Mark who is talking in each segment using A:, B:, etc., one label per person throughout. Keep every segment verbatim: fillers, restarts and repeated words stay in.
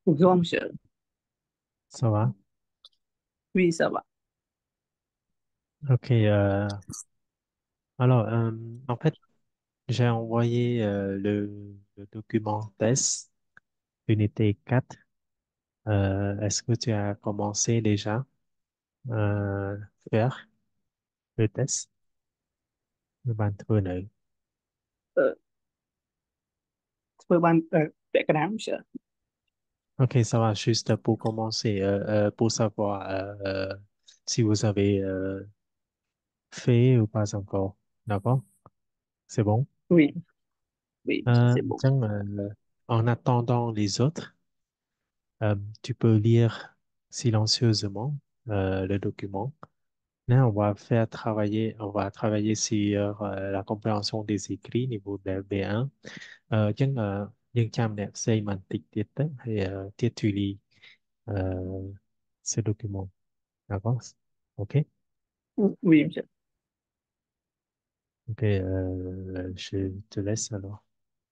A: Bonjour, monsieur.
B: Ça va?
A: Oui, ça va.
B: Ok. Euh, alors, euh, en fait, j'ai envoyé euh, le, le document test unité quatre. Euh, est-ce que tu as commencé déjà euh, faire le test? Le vingt-trois này.
A: Ờ, Tôi ban ờ, vẽ cái đám monsieur.
B: Ok, ça va. Juste pour commencer, euh, euh, pour savoir euh, euh, si vous avez euh, fait ou pas encore. D'accord? C'est bon?
A: Oui, oui, monsieur,
B: Euh,
A: c'est bon.
B: tiens, euh, en attendant les autres, euh, tu peux lire silencieusement euh, le document. Là, on va faire travailler, on va travailler sur euh, la compréhension des écrits niveau de B un. Euh, chứ uh, nhưng cha mẹ xây màn tịch tiết đấy, hay uh, tiết truy lý uh, ce document. D'accord? OK?
A: Oui, monsieur.
B: OK, euh, je te laisse alors.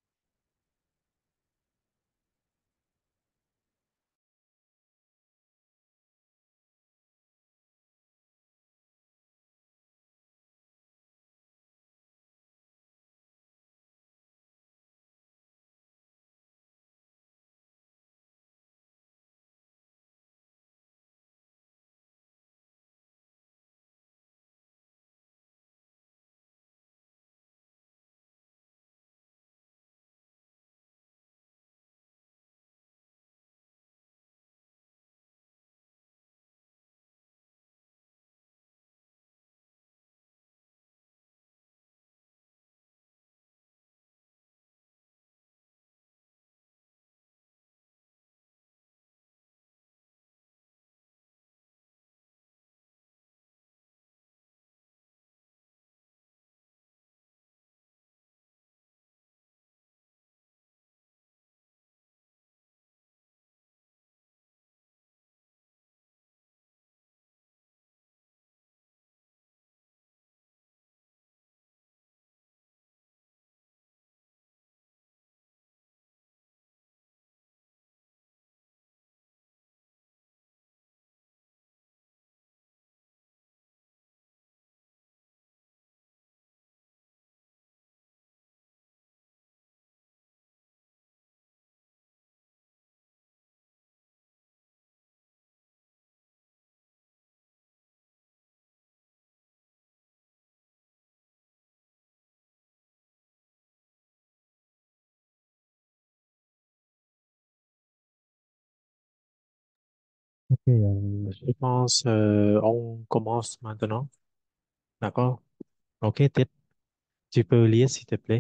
B: OK, euh, je pense euh, on commence maintenant. D'accord? OK, Tite, tu peux lire s'il te plaît.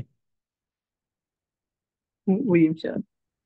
A: Oui, monsieur.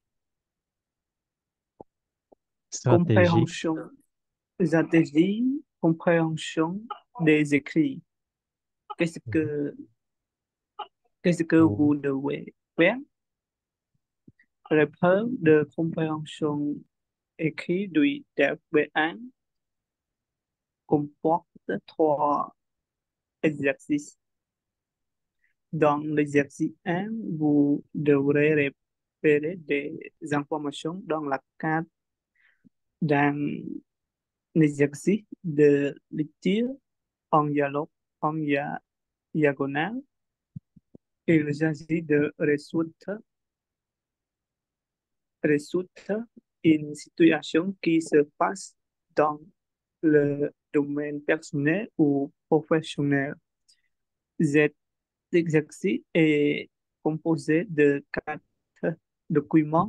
B: Stratégie.
A: Compréhension, stratégie, compréhension des écrits. Qu'est-ce
B: Mhm.
A: que, qu'est-ce que
B: Oui.
A: vous devez faire? L'épreuve de compréhension écrite du D B un comporte trois exercices. Dans l'exercice un, vous devrez repérer des informations dans la carte d'un exercice de lecture en dialogue, en dia- diagonale. Il s'agit de résoudre, résoudre une situation qui se passe dans le domaine personnel ou professionnel. Cet exercice est composé de quatre documents,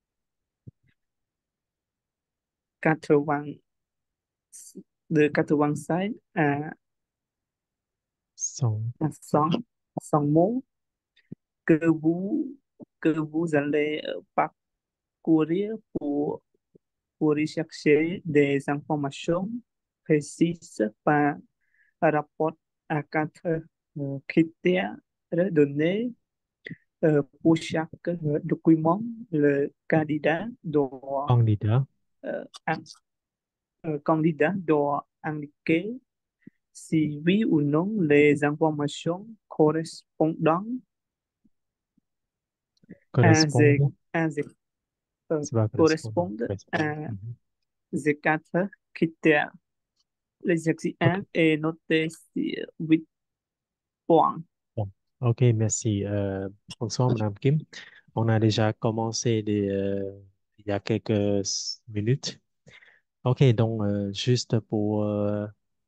A: quatre-vingts de quatre-vingt-cinq à,
B: Son.
A: à cent, cent mots que vous, que vous allez euh, parcourir pour, pour rechercher des informations précises par rapport à quatre euh, critères donnés. Euh, pour chaque euh, document, le candidat doit,
B: Candidat.
A: euh, in- euh, candidat doit indiquer si oui ou non les informations correspondant à,
B: Correspondre.
A: ces- à, ces- euh,
B: C'est pas correspondant.
A: correspondent
B: Correspondant.
A: à
B: Mhm.
A: ces quatre critères. L'exercice
B: OK.
A: un est noté sur huit points.
B: Bon. OK, merci. Euh, bonsoir, Madame Kim. On a déjà commencé des, euh, il y a quelques s- minutes. OK, donc euh, juste pour, euh,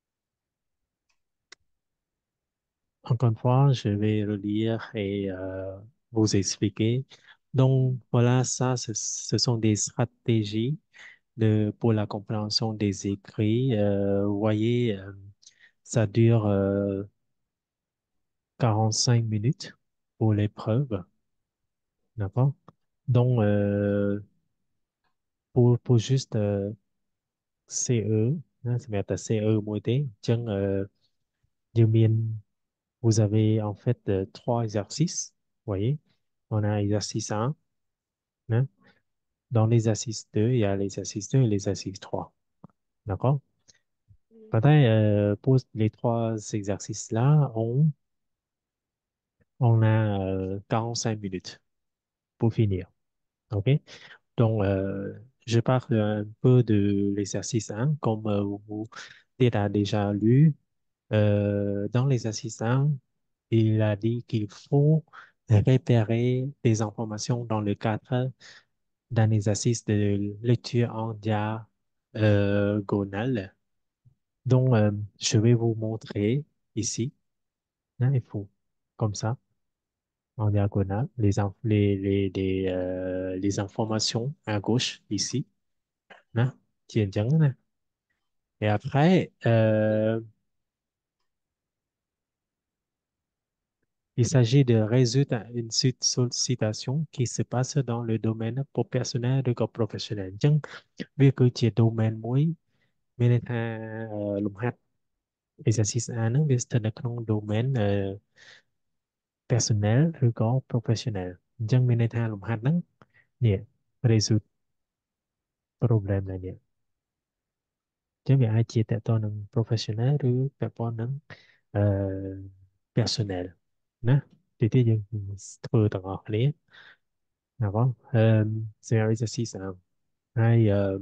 B: encore une fois, je vais relire et euh, vous expliquer. Donc voilà, ça, ce, ce sont des stratégies de, pour la compréhension des écrits. Euh, vous voyez, euh, ça dure euh, quarante-cinq minutes pour l'épreuve, d'accord? Donc, euh, pour, pour juste euh, xê e, hein, c'est bien xê e mỗi tế, chân euh, như miền, vous avez en fait euh, trois exercices, vous voyez? On a exercice un, hein? Dans l'exercice deux, il y a l'exercice deux et l'exercice trois, d'accord? Maintenant, euh, pour les trois exercices-là, on, on a euh, quarante-cinq minutes pour finir, OK? Donc, euh, je parle un peu de l'exercice un, comme euh, vous l'avez déjà lu. Euh, dans l'exercice un, il a dit qu'il faut repérer des informations dans le cadre d'un exercice de lecture en diagonale. Donc, euh, je vais vous montrer ici, hein, il faut comme ça, en diagonale, les, inf- les, les, les, euh, les informations à gauche ici. Hein, chuyền trắng nè. Et après, euh, il s'agit de résoudre une suite sollicitation qui se passe dans le domaine professionnel et professionnel. Chứ việc cứ chỉ domain muối bên đây tha lùng hạt exercise A ហ្នឹងវាស្ថិតនៅក្នុង domain អឺ personnel ឬក៏ professional អញ្ចឹងមានន័យថាលំហាត់ហ្នឹងនេះ resource problem ណានេះអញ្ចឹងវាអាចជាតកតងនឹង professional ឬពាក់ព័ន្ធនឹងអឺ personnel ណាទីទីយើងធ្វើទាំងអស់គ្នាណាបងអឺ scenario exercice អាហើយអឺ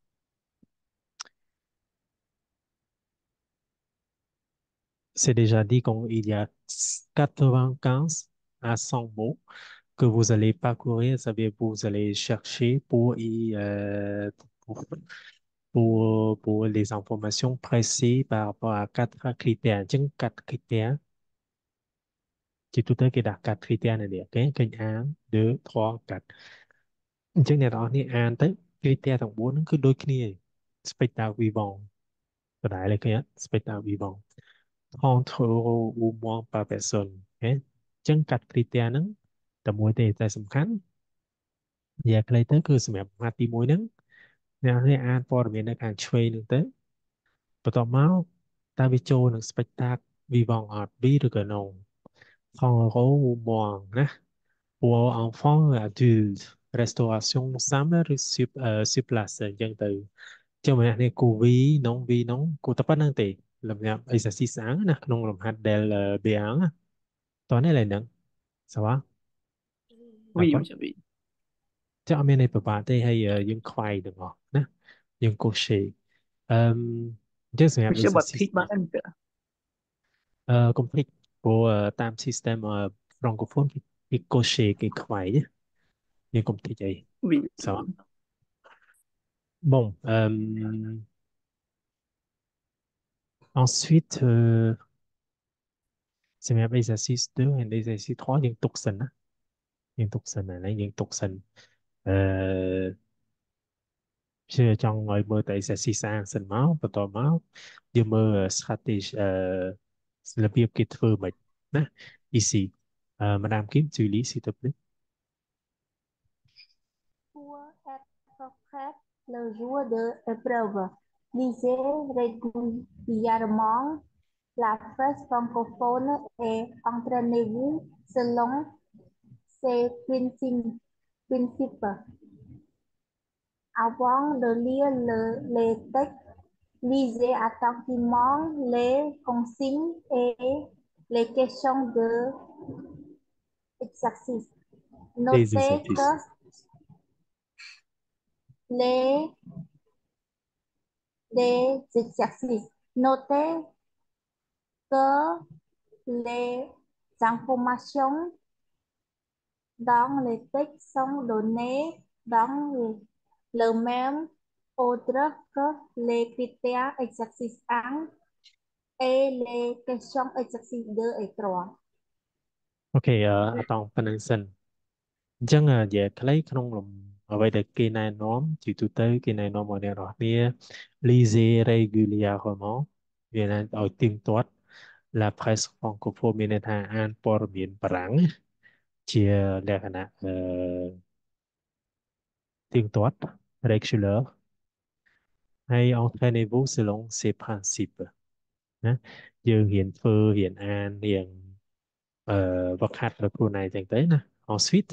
B: c'est déjà dit qu'il y a quatre-vingt-quinze à cent mots que vous allez parcourir, ça veut dire vous allez chercher pour, y, euh, pour, pour, pour les informations précises par rapport à quatre critères. Chứng quatre critères, chỉ tout à cái đặt quatre critères này được, cái kênh án, deux, trois, quatre. Chứng này đó thì án tới critères tổng bốn nó cứ đôi kia, spectacle vivant, và đại là cái spectacle vivant. trente euros ou moins par personne ណាចឹងកាត់គ្រីតេហ្នឹងតែមួយទេតែសំខាន់និយាយខ្លីទៅគឺសម្រាប់ម៉ាត់ទីមួយហ្នឹងអ្នកនេះអានព័ត៌មាននៅខាងឆ្វេងហ្នឹងទៅបន្ទាប់មកតើវាចូលនឹង spectacle vivant art ពីរឬក៏ non trente euros ou moins ណា pour enfants et adultes restauration simple ឬ sur, អឺ sur place អញ្ចឹងទៅចឹងម្នាក់នេះគូ V non V non គូតែប៉ុណ្្នឹងទេលំដាប់អេសាស៊ីសាំងណាក្នុងលំហាត់ del អឺ B1 ណា តោះនេះឡើយហ្នឹង ça va
A: Oui,
B: d'accord
A: monsieur, oui.
B: ចាអត់មានអីពិបាកទេហើយអឺយើងខ្វាយទាំងអស់ណាយើងកូឆេអឺមអញ្ចឹងសម្រាប់
A: Monsieur bật
B: exercise
A: thích bắn ăn kìa.
B: អឺកុំភ្លេចព្រោះអឺតាម system អឺ francophone គេគេកូឆេគេខ្វាយណាយើងកុំភ្លេចអី
A: Oui,
B: ça va
A: oui.
B: bon euh, ensuite euh, សម្រាប់ exercice deux and exercice trois យើងទុកសិនណាយើងទុកសិនណាយើងទុកសិនអឺ chứ trong người mơ tại sẽ xì xa sân máu và tò máu như mơ strategy uh, là việc kết thơ mệnh nè ici uh, Madame Kim xử lý s'il te plaît
C: Pour être prêt le jour de l'épreuve, lisez régulièrement la presse francophone et entraînez-vous selon ces principes. principes. Avant de lire le- les textes, lisez attentivement les consignes et les questions de exercice.
B: les
C: Notez que
B: exercices
C: les, les exercices. Notez que les informations dans les textes sont données dans le, le même ordre que les critères exercice un et les questions exercice deux et trois.
B: OK អឺអត់តប៉ុណ្្នឹងសិនអញ្ចឹងនិយាយខ្លីក្នុងលំអ្វីដែលគេណែនាំជាទូទៅគេណែនាំឲ្យអ្នកនរគ្នា lisez régulièrement វាណែឲ្យទៀងទាត់ la presse francophone មានន័យថាអានព័ត៌មានបារាំងជាលក្ខណៈអឺទៀងទាត់ regular ហើយ entraînez-vous selon ces principes ណាយើងរៀនធ្វើរៀនអានរៀនអឺវឹកហាត់ដល់ខ្លួនឯងចឹងទៅណា ensuite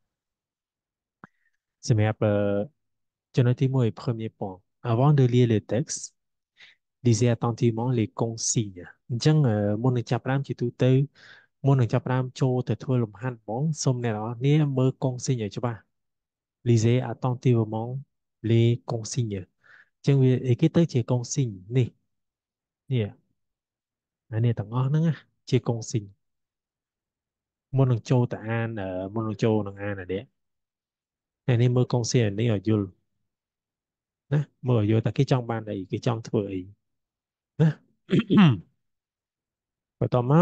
B: សម្រាប់អឺចំណុចទីមួយ premier point avant de lire le texte lisez attentivement les consignes អញ្ចឹងអឺមុននឹងចាប់ផ្ដើមជាទូទៅមុននឹងចាប់ផ្ដើមចូលទៅធ្វើលំហាត់ហ្មងសូមអ្នកនរគ្នាមើល consigne ឲ្យច្បាស់ lisez attentivement les consignes អញ្ចឹងវាគេទៅជា consigne នេះនេះអានេះទាំងអស់ហ្នឹងណាជា consigne មុននឹងចូលទៅអានអឺមុននឹងចូលនឹងអានអានេះតែនេះមើល consigne នេះឲ្យយល់ណាមើលឲ្យយល់តែគេចង់បានអីគេចង់ធ្វើអីណា បន្ទាប់មក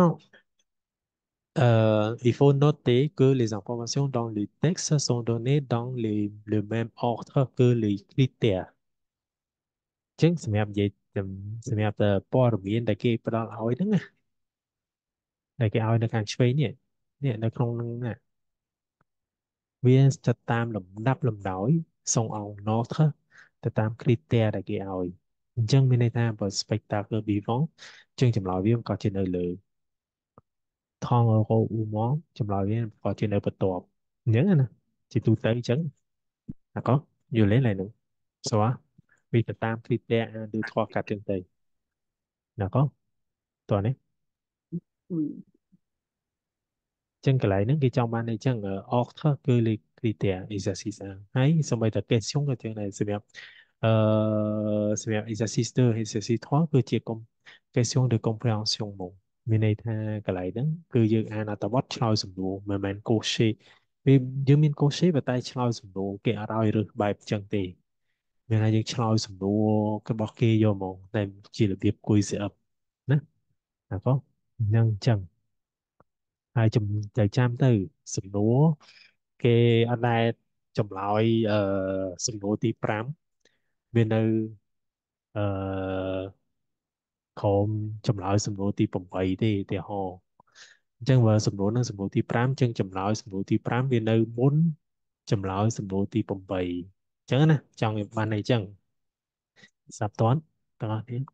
B: Euh, il faut noter que les informations dans le texte sont données dans les- le même ordre que les critères. អញ្ចឹងសម្រាប់និយាយសម្រាប់តែព័ត៌មានដែលគេផ្ដល់ឲ្យហ្នឹងណាដែលគេឲ្យនៅខាងឆ្វេងនេះនេះនៅក្នុងហ្នឹងណាវាស្ថិតតាមលំដាប់លំដោយ sont en ordre ទៅតាម critère ដែលគេឲ្យអញ្ចឹងមានន័យថាបើ spectacle vivant អញ្ចឹងចម្លើយវាក៏ជានៅលើ ថងអឺរ៉ូអ៊ូម៉ងចម្លើយវាក៏ជានៅបន្ទាប់អញ្ចឹងណាជាទូទៅអញ្ចឹងអាកោយល់លេឡើងនឹងស្រួលវាទៅតាមគ្រីតេអានឬធေါ်កាត់ចឹងទៅណាកោតោះនេះ
A: Oui,
B: ចឹងកន្លែងហ្នឹងគេចង់បានអីចឹងអកថគឺលេខ critère exercice អាហើយសូម្បីតែ question ក៏ចឹងដែរសម្រាប់អឺសម្រាប់ exercice deux exercice trois គឺជា com- question de compréhension ហ្មងមានន័យថាកន្លែងហ្នឹងគឺយើងអានអត្ថបទឆ្លើយសំណួរមិនមែន cocher វាយើងមាន cocher ប៉ុន្តែឆ្លើយសំណួរគេអត់ឲ្យរើសបែបចឹងទេមានថាយើងឆ្លើយសំណួររបស់គេយកហ្មងតែជារបៀប quiz up ណាណាក៏ហ្នឹងចឹង ហើយចំទៅចាំទៅសំណួរគេអត់ដែលចម្លើយអឺសំណួរទីប្រាំវានៅអឺក្រោមចម្លើយសំណួរទីប្រាំទេឧទាហរណ៍អញ្ចឹងបើសំណួរនឹងសំណួរទីប្រាំអញ្ចឹងចម្លើយសំណួរទីប្រាំវានៅមុនចម្លើយសំណួរទីប្រាំអញ្ចឹងណាចង់បានអីចឹងស្រាប់តន់ទាំងអស់គ្នា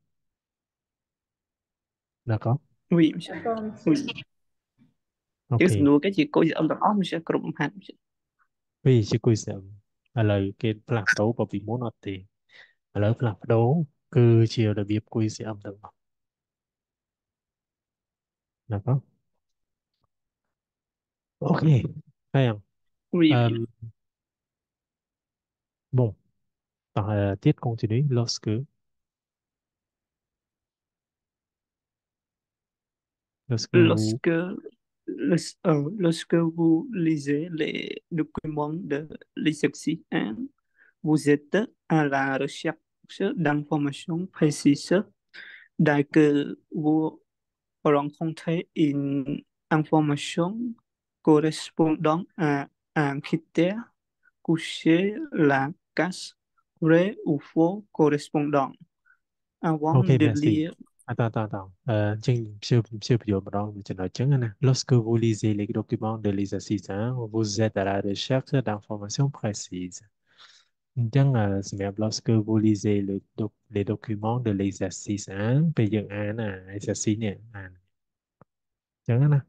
B: ណាក៏
A: oui, monsieur.
C: D'accord, monsieur.
A: Oui.
B: អូ
A: Chứ
B: ខេ
A: sự nuôi cái gì cô dạy ông đọc óc monsieur cũng hạt monsieur.
B: វាជាគួយស្ដាប់ឥឡូវគេផ្លាស់ប្ដូរបើពីមុនអត់ទេ ឥឡូវផ្លាស់ប្ដូរគឺជារបៀបគួយសៀមទាំងអស់ណាបងអូខេហើយអឺ
A: Oui, oui.
B: bon par la tête continue lorsque lorsque vous
A: Lorsque, lors- euh, lorsque vous lisez les documents de l'exercice un, vous êtes à la recherche d'informations précises dès que vous rencontrez une information correspondant à un critère couché la case vrai ou faux correspondant.
B: អូ
A: Avant
B: ខេ
A: de
B: merci
A: lire,
B: អត់តតតអឺចឹងជឿជឿបញ្យល់ម្ដងចំណុចចឹងណា lorsque vous lisez les documents de l'exercice un vous êtes à la recherche d'informations précises អញ្ចឹងអឺសម្រាប់ lorsque vous lisez le doc- les documents de l'exercice un ពេលយើងអានអា exercice នេះអានអញ្ចឹងណា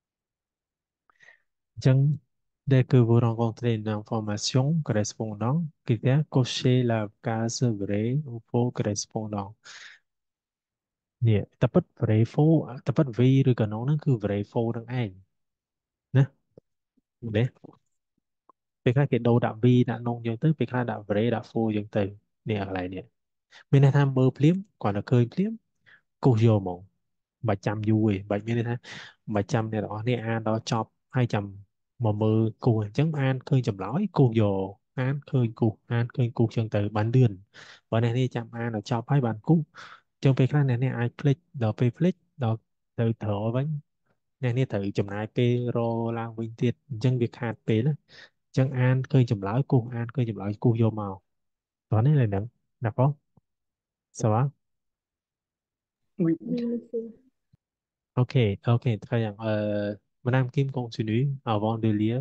B: Tiens, dès que vous rencontrez une information correspondante, quelqu'un cochez la case vrai ou faux correspondant. Nè, tập bích vrai faux, tập bích vi rồi cả nó nó cứ vrai faux đang ai. Nè, đấy. ពេលខ្លះគេដូរដាក់ V ដាក់នងអញ្ចឹងទៅពេលខ្លះដាក់ Vre ដាក់ full អញ្ចឹងទៅនេះកន្លែងនេះមានន័យថាមើលភ្លាមគាត់តែឃើញភ្លាមគូសយកហ្មងមិនបាច់ចាំយូរទេបាច់មានន័យថាមិនបាច់ចាំអ្នកទាំងអស់នេះអានដល់ចប់ហើយចាំមកមើលគូសអញ្ចឹងអានឃើញចម្លើយគូសយកអានឃើញគូសអានឃើញគូសអញ្ចឹងទៅបានលឿនបើអ្នកនេះចាំអានដល់ចប់ហើយបានគូសអញ្ចឹងពេលខ្លះអ្នកនេះអាចភ្លេចដល់ពេលភ្លេចដល់ទៅត្រវិញអ្នកនេះត្រូវចំណាយពេលរឡើងវិញទៀតអញ្ចឹងវាខាតពេលណាអញ្ចឹងអានឃើញចម្លើយគូសអានឃើញចម្លើយគូសយកមកតោះនេះឡើយហ្នឹងណាបងសាវ៉ា
A: Oui,
C: Oui, monsieur.
B: Ok, ok, très bien. Euh, Madame Kim continue avant de lire.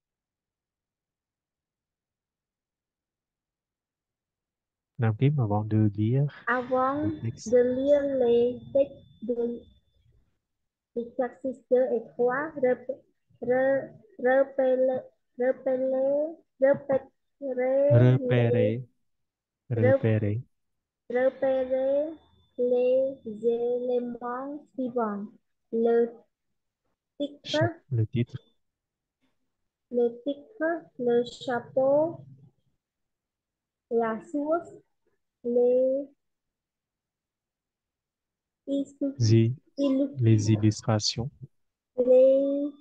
B: Madame Kim avant de lire le
C: Avant
B: texte.
C: de lire les textes de l'exercice deux et trois, rep- re- repérez, repérez, repérez les,
B: Repérer,
C: rep-
B: repérer
C: repérez les éléments suivants. Le
B: chaque,
C: titre,
B: le titre.
C: le titre, le chapeau, la source, les illus-
B: zi-
C: illus-
B: les illustrations.
C: les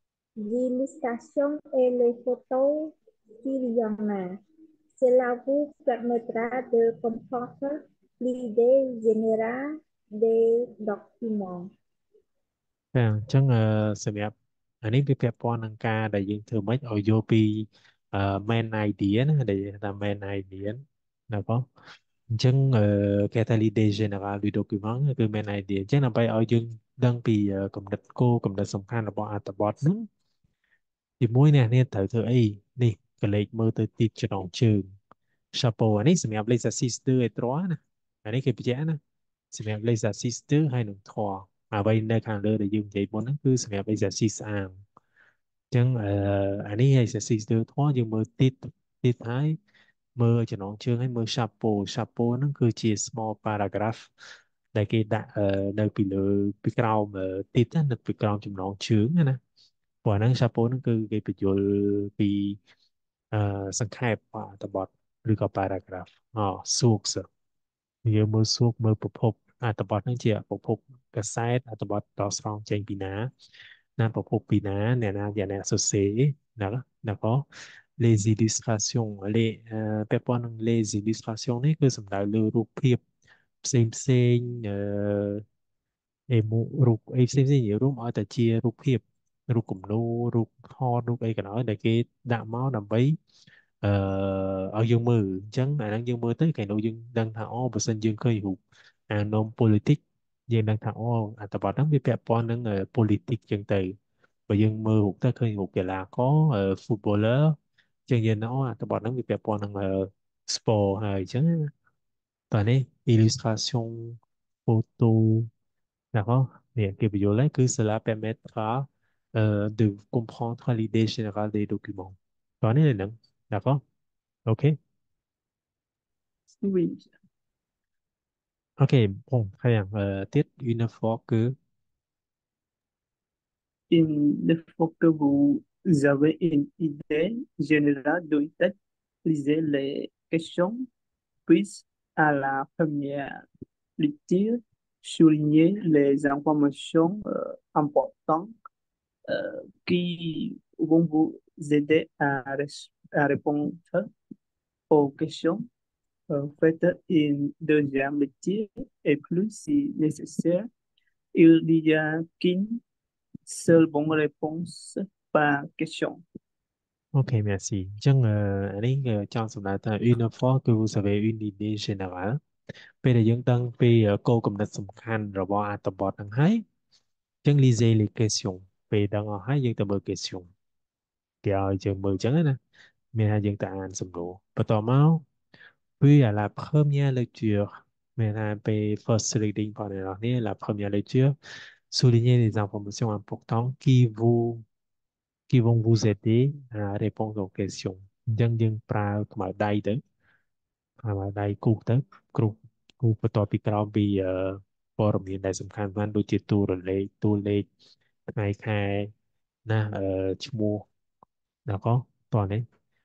C: illustrations et les photos s'il y en a. Cela vous permettra de comprendre l'idée générale des documents.
B: តែអញ្ចឹងអឺសម្រាប់អានេះវាពាក់ព័ន្ធនឹងការដែលយើងធ្វើម៉េចឲ្យយកពីអឺ main idea ណាដែលថា main idea ណាបងអញ្ចឹងអឺគេថា l'idée générale du document គឺ main idea អញ្ចឹងដើម្បីឲ្យយើងដឹងពីអឺគំនិតគោលគំនិតសំខាន់របស់អត្ថបទហ្នឹងទីមួយអ្នកនេះត្រូវធ្វើអីនេះក៏លេខមើលទៅទីចំណងជើង chapeau អានេះសម្រាប់លេខ exercice 2ឲ្យត្រណាអានេះគេបញ្ជាក់ណាសម្រាប់លេខ exercice 2ហើយនឹងធរអ្វីនៅខាងលើដែលយើងនិយាយមុនហ្នឹងគឺសម្រាប់ exercice អាងអញ្ចឹងអឺអានេះ exercice 2ធរយើងមើលទីទីហើយមើលចំណងជើងហើយមើល chapeau chapeau ហ្នឹងគឺជា small paragraph ដែលគេដាក់អឺនៅពីលើពីក្រោមទីតនៅពីក្រោមចំណងជើងណាព្រោះហ្នឹង chapeau ហ្នឹងគឺគេបញ្យល់ពីអឺសង្ខេបរបស់អត្ថបទឬក៏ paragraph អ source យើងមើលសួរមើលប្រភពអត្ថបទហ្នឹងជាប្រភពកាសែតអត្ថបទតស្រង់ចេញពីណាណាប្រភពពីណាអ្នកណាជាអ្នកសរសេរណាណាក៏ les illustrations les អឺពាក់ព័ន្ធនឹង les illustrations នេះគឺសំដៅលើរូបភាពផ្សេងផ្សេងអឺអេម៉ូរូបអីផ្សេងផ្សេងរួមឲ្យតែជារូបភាពរូបគំនូររូបថតរូបអីក៏ដោយដែលគេដាក់មកដើម្បីអឺឲ្យយើងមើលអញ្ចឹងអាហ្នឹងយើងមើលទៅគេនោះយើងដឹងថាអូបើសិនយើងឃើញរូបអានំ politics យើងដឹងថាអូអត្ថបទហ្នឹងវាពាក់ព័ន្ធនឹង politics អញ្ចឹងទៅបើយើងមើលរូបទៅឃើញរូបកីឡាករ footballer អញ្ចឹងយើងអូអត្ថបទហ្នឹងវាពាក់ព័ន្ធនឹង sport ហើយអញ្ចឹងតោះនេះ illustration photo d'accord bien que violet que cela permettra euh, de comprendre l'idée générale des documents. Tao này là d'accord? Ok.
A: oui.
B: Ok, bon, très bien. Euh, tiếp une fois que
A: Une fois que vous avez une idée générale du texte, lisez les questions, puis à la première lecture, soulignez les informations euh, importantes euh, qui vont vous aider à, res- à répondre aux questions. Euh, faites une deuxième lecture et plus si nécessaire, il y a qu'une seule bonne réponse par question.
B: ok, merci. Chẳng uh, anh ấy uh, cho sự là ta une fois que vous avez une idée générale ពេលដែលយើងដឹងពីគោលគំនិតសំខាន់របស់អត្ថបទហ្នឹងហើយចឹង lisez les questions ពេលដឹងអស់ហើយយើងទៅមើល question គេឲ្យយើងមើលចឹងណាមានថាយើងទៅអានសំណួរបន្តមក puis à la première lecture, maintenant, après first reading par les derniers, la première lecture, soulignez les informations importantes qui vous, qui vont vous aider à répondre aux questions. អញ្ចឹងយើងប្រើខ្មៅដៃទៅខ្មៅដៃគូសទៅគ្រូគូសបន្ទាប់ពីក្រោមពីអឺព័ត៌មានដែលសំខាន់ៗដូចជាតួលេខតួលេខថ្ងៃខែណាអឺឈ្មោះណាក៏តោះនេះ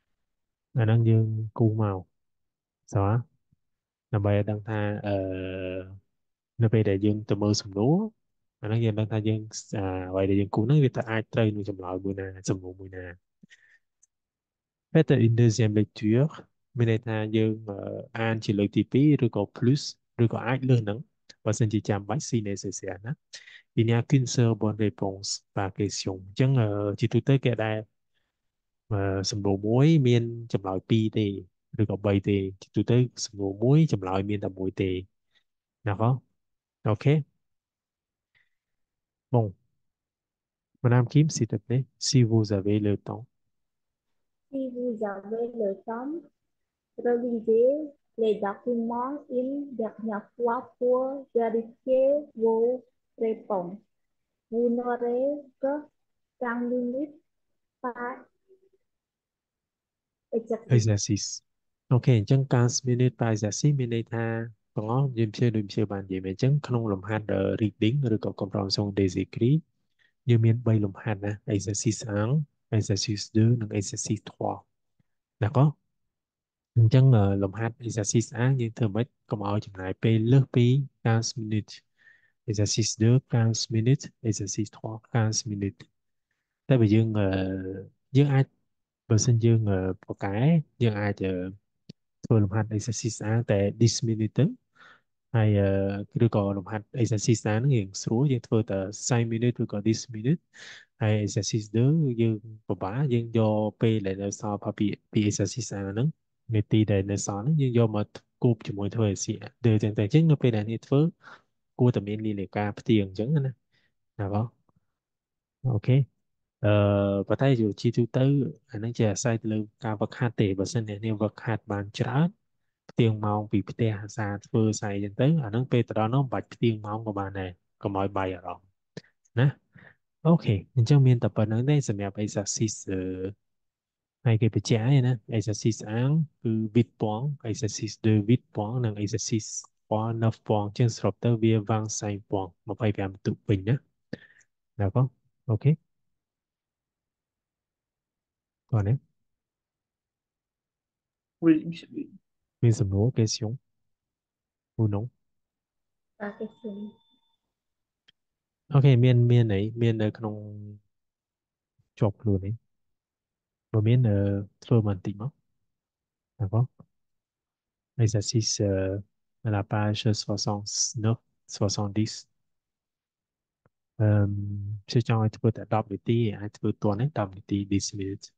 B: អាហ្នឹងយើងគូសមកស្រួលដើម្បីឲ្យដឹងថាអឺនៅពេលដែលយើងទៅមើលសំណួរអាហ្នឹងយើងដឹងថាយើងអាអ្វីដែលយើងគូសហ្នឹងវាទៅអាចត្រូវនឹងចម្លើយមួយណាសំណួរមួយណា Faites une deuxième lecture មានន័យថាយើងអឺអានជាលើកទីពីរឬក៏ plus ឬក៏អាចលើសហ្នឹងបើសិនជាចាំបាច់ si nécessaire ណា Il n'y a qu'une seule bonne réponse par question អញ្ចឹងអឺជាទូទៅគេដែលអឺសំណួរមួយមានចម្លើយពីរទេឬក៏បីទេជាទូទៅសំណួរមួយចម្លើយមានតែមួយទេណាបងអូខេបង Madame Kim s'il te plaît si vous avez le temps
C: Si vous avez le temps, relisez les documents une dernière fois pour vérifier vos réponses. Vous n'aurez que cinq minutes par exercice.
B: exercice អូខេអញ្ចឹងninety minutes per exercice មានន័យថាបងអស់យើងជឿដូចជឿបាននិយាយមែនអញ្ចឹងក្នុងលំហាត់ ờ, reading ឬក៏ compréhension des écrits យើងមានបីលំហាត់ណា exercice one exercice two និង exercice three ណាក៏អញ្ចឹងអឺលំហាត់ exercise អាយើងធ្វើម៉េចកុំឲ្យចំណាយពេលលើសពីninety minutes exercice two ninety minutes exercise three ninety minutes តែបើយើងអឺយើងអាចបើសិនយើងអឺប្រកែយើងអាចអឺធ្វើលំហាត់ exercise អាតែten មីនិតទៅហើយអឺឬក៏លំហាត់ exercise អាហ្នឹងយើងស្រួលយើងធ្វើតែfive minutesឬក៏ten មីនិតហើយ exercise two យើងពិបាកយើងយកពេលដែលនៅសល់ផុតពីពី exercise អាហ្នឹងនាទីដែលនៅសល់ហ្នឹងយើងយកមកគូបជាមួយធ្វើ exercise ដូចចឹងតែអញ្ចឹងនៅពេលដែលនេះធ្វើគួរតែមានលីលេការផ្ទៀងអញ្ចឹងណាណាបងអូខេ អឺប៉ុន្តែយោជាទូទៅអានឹងជាអាស្រ័យទៅលើការវឹកហាត់ទេបើសិនអ្នកនាងវឹកហាត់បានច្រើនផ្ទៀងម៉ោងពីផ្ទះអាសាធ្វើស្អីចឹងទៅអានឹងពេលទៅដល់នោះមិនបាច់ផ្ទៀងម៉ោងក៏បានដែរកុំឲ្យបាយអារម្មណ៍ណាអូខេអញ្ចឹងមានតែប៉ុណ្្នឹងទេសម្រាប់ exercise អឺហើយគេបញ្ជាក់ឯណា exercise អាងគឺ huit points exercise two huit points និង exercise three nine points ជាងសរុបទៅវា twenty-five points twenty-fiveបន្ទុកវិញណាណាបងអូខេតោះនេះ
A: Oui, monsieur. Oui.
B: មានសំណួរ question ou non
C: Và cái chuyện
B: អូខេមានមានអីមាននៅក្នុងជាប់ខ្លួនអីបើមានអឺធ្វើមកបន្តិចមកណាបង exercice euh, à la page soixante-neuf soixante-dix អឺខ្ញុំចង់ឲ្យធ្វើតែtenនាទីអាចធ្វើទាន់ទេtenនាទីten មីនិត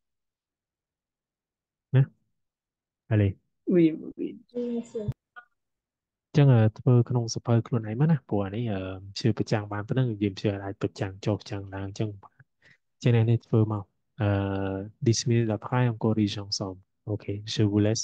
B: ណាហើយលេ
A: Oui, oui.
C: riêng sự
B: ចឹងអឺធ្វើក្នុងសភៅខ្លួនឯងមកណាព្រោះអានេះអឺជឿប្រចាំងបានប៉ុណ្ណឹងយើងជឿអាចប្រចាំងចុះប្រចាំងឡើងចឹងចឹងនេះធ្វើមកអឺten minutes après on corrige ensemble ok je vous laisse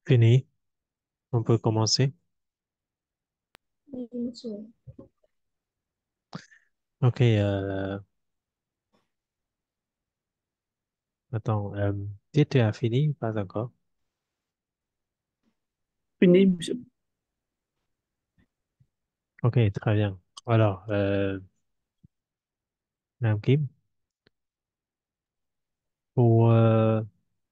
B: Fini. On peut commencer.
C: Oui, monsieur.
B: Ok. Euh, attends. Euh, tu tu as fini? Pas encore.
A: Fini, monsieur.
B: Ok, très bien. Alors, euh, Nam Kim, pour, euh,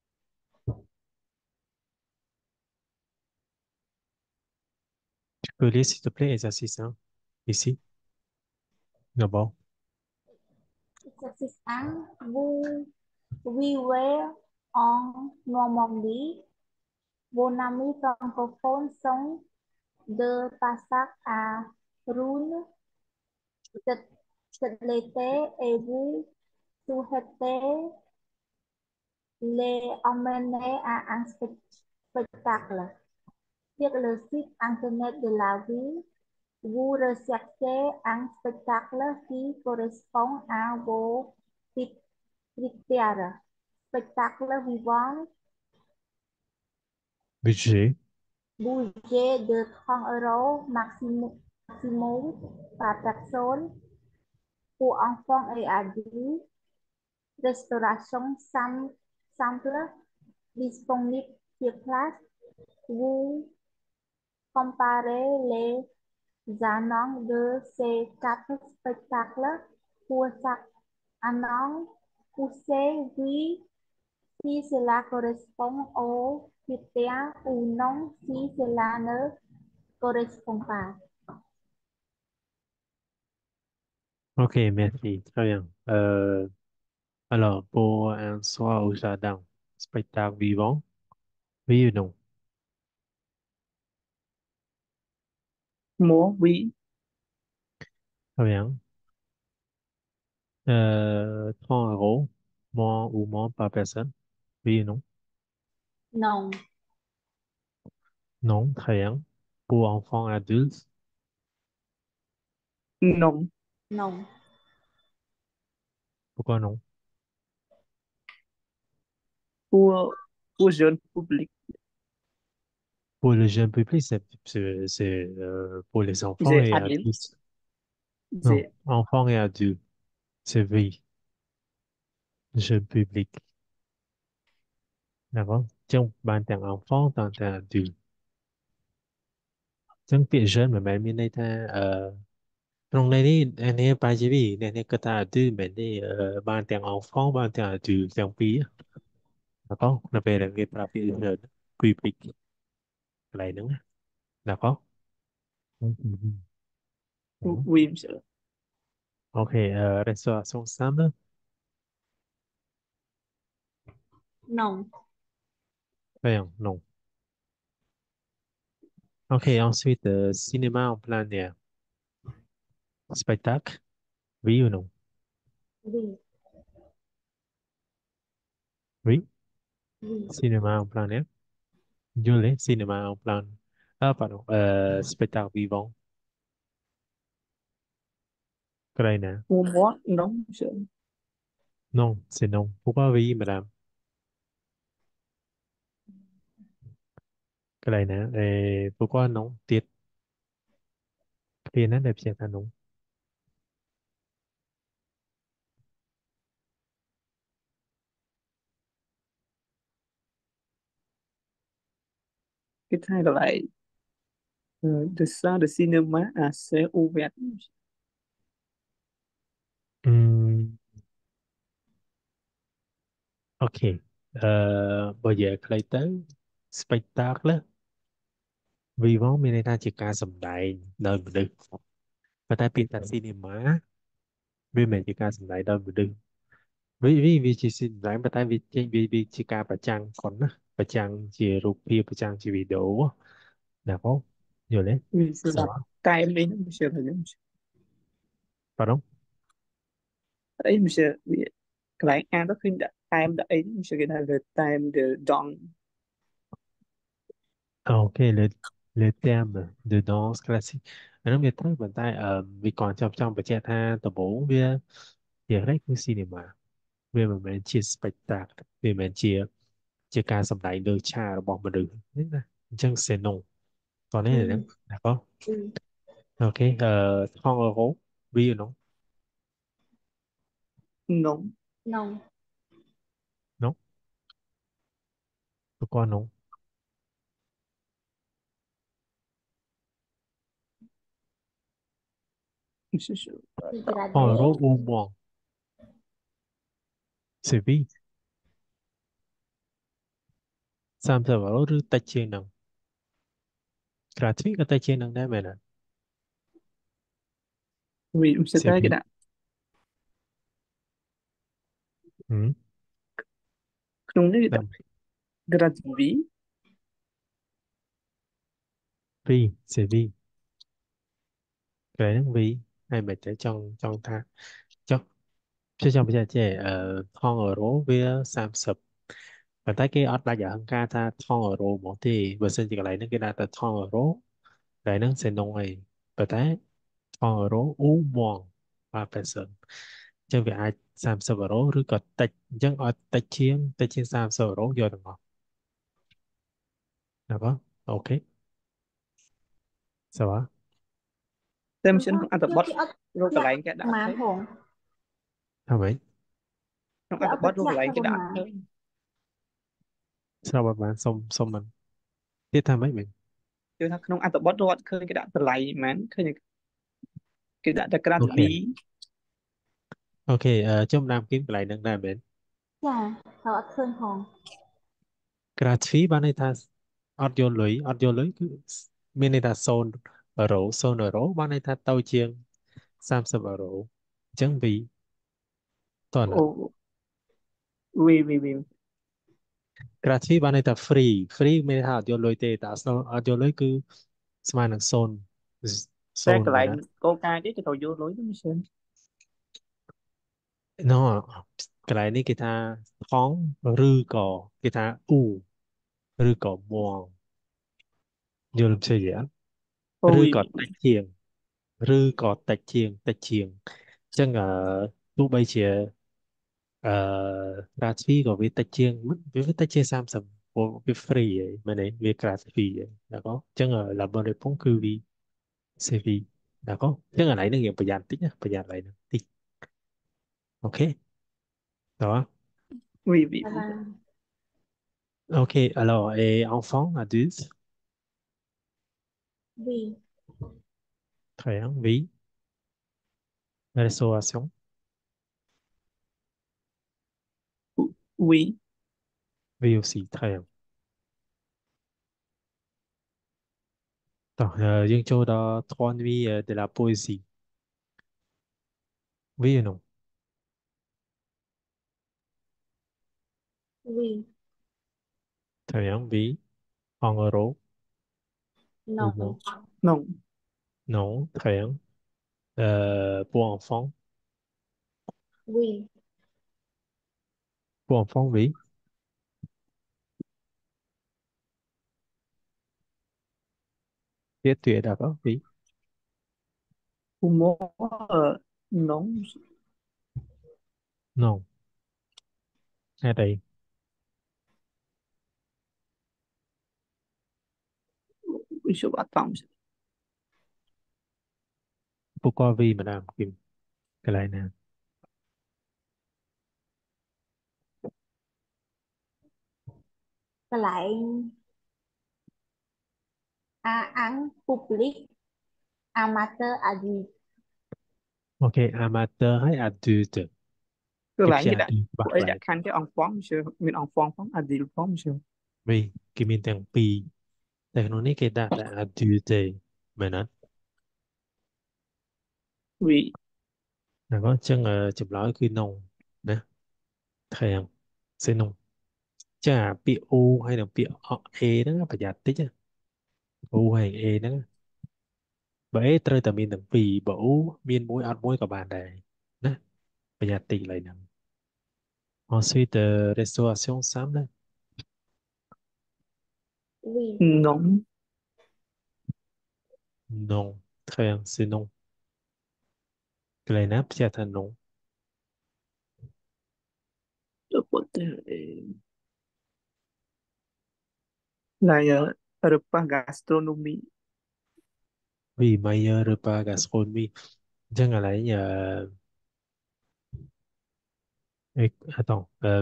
B: tu peux lire, s'il te plaît, exercice un, ici, d'abord.
C: Exercice un. Vous, we were en Normandie. Vos amis francophones sont de passage à Rouen cet, cet été et vous souhaitez les emmener à un spec- spectacle. Sur le site internet de la ville, vous recherchez un spectacle qui correspond à vos crit- critères. Spectacle vivant,
B: Budget.
C: budget de trente euros maximum, maximum par personne pour enfants et adultes. Restauration sam- simple disponible sur place. Vous comparez les annonces de ces quatre spectacles pour chaque annonce. Poussez-vous si cela correspond aux critères ou non si cela ne correspond pas.
B: Ok, merci. Très bien. Euh, alors, pour un soir au jardin, spectacle vivant, oui ou non?
A: Moi, oui.
B: Très bien. Euh, trente euros, moins ou moins par personne, oui ou non?
C: Non,
B: Non, très bien. Pour enfants adultes,
A: Non.
C: non.
B: pourquoi non?
A: Pour, pour jeune public,
B: Pour le jeune public, c'est c'est- c'est, euh, pour les enfants
A: c'est
B: et
A: adulte,
B: adultes. Non,
A: c'est
B: enfants et adultes, c'est oui, jeune public. D'accord? Trong bạn tiếng enfant, toàn tiếng adulte. Trong tiếng jeune mà bạn mình đây ta, ờ, trong này đi, anh ấy bài gì vậy? Này này cái ta adulte, mình đi, ờ, bạn tiếng enfant, bạn tiếng adulte, trong phí. D'accord? Nó về là cái prapi jeune, public. Cái này nữa. D'accord? Ừ, ừ, ừ. Ừ.
A: oui, monsieur.
B: Ok, euh, restauration simple.
C: Non,
B: Voyons, non. Ok, ensuite, euh, cinéma en plein air. Spectacle, oui ou non?
C: oui,
B: Oui,
C: oui.
B: cinéma en plein air. Du lait, cinéma en plein. Ah, pardon, euh, spectacle vivant. Cái này nè.
A: Pour moi, non, monsieur.
B: Non, c'est non. Pourquoi oui, madame? Cái này nè. Eh, pourquoi non? Tiết. Tiết nó đẹp sẽ là non.
A: Cái thay lại euh, de ça, de cinéma assez ouvert.
B: Ừm, ok. Ờ, bây giờ cái này tới spectacle. Vivant, mình ta chỉ ca sầm đại đời mình đừng. Và ta biết là cinema. Vì mình chỉ ca sầm đại đời mình đừng. Vì vì vì chỉ xin lại mà tại vì vì vì vì chỉ ca bà chăng còn á. Bà chăng chỉ rụt bia bà chăng chỉ video á. D'accord? Rồi đấy.
A: Oui, c'est
B: Ça
A: là.
B: va?
A: Time đấy, monsieur. Là giống monsieur.
B: Pardon?
A: Đấy, monsieur. Oui. Cái lại ăn đó khuyên đã time đã ấy, monsieur. Cái này là time de dawn.
B: Ah, ok, le, le thème de danse classique. Anh biết thấy vận tay ở vì còn trong trong bài trẻ tha tập bố bia việc rách với cinema vì mà mình chia spectacle vì mình chia ជាការសម្ដែងលើឆារបស់មនុស្សនេះណាអញ្ចឹង c'est non តោះនេះហ្នឹង
C: oui,
B: d'accord
C: oui,
B: ok euh, trente euros oui ou non
A: non,
C: non,
B: non pourquoi non
A: je sais pas.
B: trente
C: dégradé,
B: euros ou moins c'est oui ba mươi euros ឬតិចជាងហ្នឹង gratuit ក៏តិចជាងហ្នឹងដែរមែនទេ
A: Oui, c'est
B: c'est
A: ça cái
B: oui
A: đã
B: ừ.
A: ក្នុងនេះគេ
B: là
A: ដាក់ gratuit
B: oui c'est oui cáiហ្នឹង oui ហើយមិនតែចង់ចង់ថាចង់chứ trong bây giờ chị ờ, thon ở rố với sam sập và tại cái ở lại giờ hơn ca ta thon ở rố một thì vừa xin chỉ cái này nó cái là ta thon ở rố lại nó sẽ nông này và tại thon ở rố u mòn ba person chứ vì ai sam sập ở rố rồi có tách chứ ở tách chiên tách chiên sam sập ở rố vô được không được không ok sao ạ
A: តែមិន
C: không
A: សិន
C: có,
A: ក្នុងអត្ថ
C: chưa
A: បទ
C: khi ớt
A: រកកន្លែង
C: dạ
A: គេដាក់អត់ឃើ
C: mà
A: ញ
C: hồn,
B: ทำไม
A: ក្នុងអ
C: dạ
A: ត្ថ
C: ớt
A: បទ
C: bạch
A: រកកន្
C: dạ
A: លែង
C: thôi
A: គេ
C: còn
A: ដាក់អ
C: mà,
A: ត់ឃើញ
B: ស្របបានសុំសុំមិនទៀតថាម៉េចមែន
A: គឺថាក្នុងអត្ថបទរកអត់ឃើញគេដាក់តម្លៃហ្មងឃើញគេដាក់តែ
B: អូខេ
A: gratuit
B: អូខេអឺខ្ញុំតាមគីមកន្លែងហ្នឹងដែរមែន
C: dạ, thôi ớt khơi hồn,
B: Graphy បានន័យថាអត់យកលុយអត់យកលុយគឺមានន័យថា0អឺរ៉ូ0អឺរ៉ូបានន័យថាទៅជាងសាមសិបអឺរ៉ូអញ្ចឹងពីតោះណា
A: Ồ, oui oui oui
B: Graphy បានន័យថា free free មានន័យថាអត់យកលុយទេតែអត់អត់យកលុយគឺស្មើនឹង0
A: តែក
B: 0
A: ន្លែង
B: មែនណា
A: កូកាយនេះគេត្រូវយកលុយទៅមិនសិន
B: no កន្លែងនេះគេថាថងឬក៏គេថាអ៊ូឬក៏មួងយល់ផ្សេងទេអត់
A: Ồ
B: ឬ
A: oui
B: ក៏
A: oui
B: តិច
A: oui
B: ជាងឬក៏តិចជាងតិចជាងអញ្ចឹងអឺទោះបីជាអឺ Raspberry ក៏វាតិចជាងវាវាតិចជាងសាមសិបព្រោះវា free ហីមែនទេវា Raspberry ហីណាក៏អញ្ចឹង la bonne réponse គឺវា c'est oui ណាក៏អញ្ចឹងអានេះនឹងយើងប្រយ័ត្នតិចណាប្រយ័ត្នឡើយហ្នឹងតិចអូខេតោះ
A: oui oui
C: dạ
A: oui
C: vâng,
B: ok alors et enfant adulte
C: vì,
B: très bien oui restauration
A: oui
B: oui aussi très bien Attends, euh,យើងចូលដល់ trois nuits euh, de la poésie oui ou non
C: vì,
B: très bien oui en euros ou moins
C: non,
A: non
B: non très bien Euh, pour enfants
C: vì,
B: pour enfants oui biết tu es d'accord oui
A: pour moi euh, non
B: non ở đây
A: je sais pas attends
B: pourquoi oui madame Kim cái này nè
C: cái lại a án public amateur adulte,
B: ok amateur hay adulte
A: កន្
B: cái
A: លែង
B: phía
A: គេដាក់
B: adulte បា
A: ពួក
B: ក់
A: អីល
B: lại
A: ក្ខខណ្ឌគេអង្គphong monsieur មានអង្គ phong ផង adult ផង monsieur
B: vì cái miền tiếng pi แต่ក្នុងនេះគេដាក់តែ adulte ទេមែនអត់
A: oui
B: ណាក៏អញ្ចឹងអឺចម្លើយគឺ non ណា très bien c'est non ចាពាក្យ u ហើយនិងពាក្យ a ហ្នឹងប្រយ័ត្នតិចណា u ហើយ a ហ្នឹងបើ a ត្រូវតែមានទាំងពីរបើ u មានមួយអត់មួយក៏បានដែរណាប្រយ័ត្នតិចឡើយហ្នឹង ensuite euh, restauration simple
C: vì,
A: non
B: non très bien c'est non cái này nắp sẽ thành non
A: tôi có thể là euh, repas gastronomie.
B: Oui, meilleur repas gastronomie. Chẳng là lấy uh, attends, euh,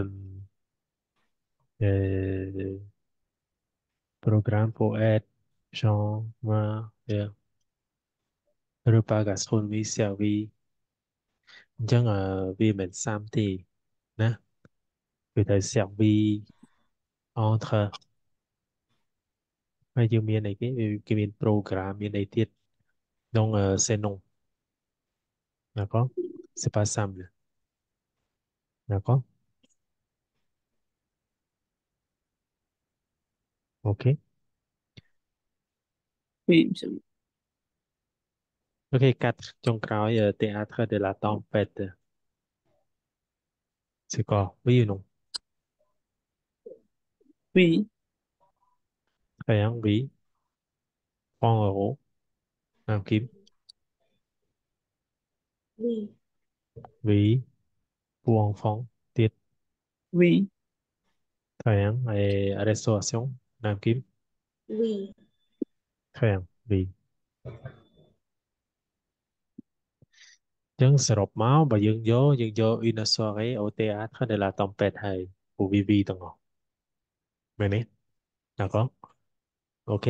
B: euh, programme pour être genre moi, yeah, repas gastronomie servi chẳng là vì mình xăm thì nè, người ta servi entre hay như miền này cái cái miền program miền này tiết donc euh, c'est non, d'accord? C'est pas simple, d'accord? Ok.
A: Oui, monsieur.
B: Ok, quatre trong khói uh, théâtre de la tempête. C'est quoi? Oui ou non?
A: Oui,
B: Très bien, oui. Prends euro. Nam Kim.
C: Oui,
B: Oui. Pour enfants. Tiết.
A: oui,
B: Très bien. Et restauration. Nam Kim.
C: oui,
B: Très bien. Oui. Dân srop máu và dân dố dân dố une soirée au théâtre de la tempête hay của Vivi tầng ngọt. Mày nè. D'accord? Ok.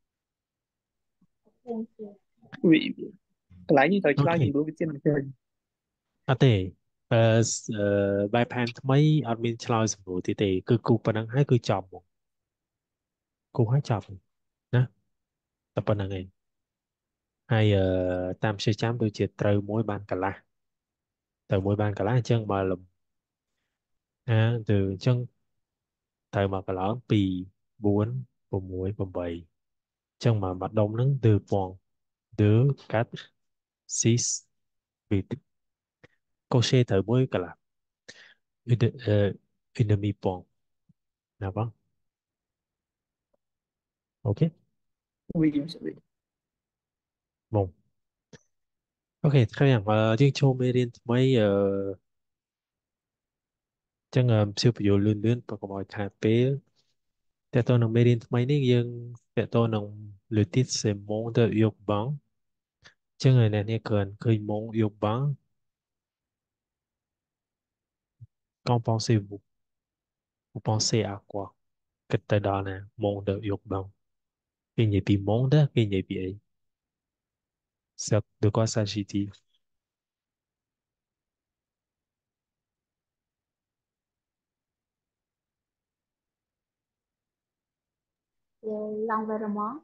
C: thank you.
A: oui. Cái lái như thời cái lái gì
B: Ok.
A: đối với trên trời.
B: អត់ទេអឺសអឺបែបផែនថ្មីអត់មានឆ្លើយសំណួរទៀតទេគឺគូប៉ុណ្ណឹងហើយគឺចប់ហ្មងគូហើយចប់ណាតែប៉ុណ្្នឹងឯងហើយអឺតាមជាចាំដូចជាត្រូវមួយបានកន្លះត្រូវមួយបានកន្លះអញ្ចឹងបើលំអាទៅអញ្ចឹងត្រូវមកកន្លងពីបួន 6 8អញ្ចឹងមកមកដុំហ្នឹងdeux points deux quatre six huit cocherត្រូវមួយកន្លះ une euh, une demi point d'accord ok
A: Oui, monsieur. Oui.
B: bon ok très bien ờ, chương châu mê điên mấy ờ, chẳng ờ, siêu biểu đồ lươn lươn và có mọi thả bếแต่ตัวหนังเมดินทำไมนี่ยังแต่ตัวหนังหรือติดเสมมองเดอยกบังจังไงเนี่ยเนี่ยเกินเคยมองยกบัง qu'en pensez-vous vous pensez à quoi cái tới đó nè mong đợi dục bằng cái gì bị mong đó cái gì bị ấy c'est de quoi s'agit-il
C: Le- L'environnement,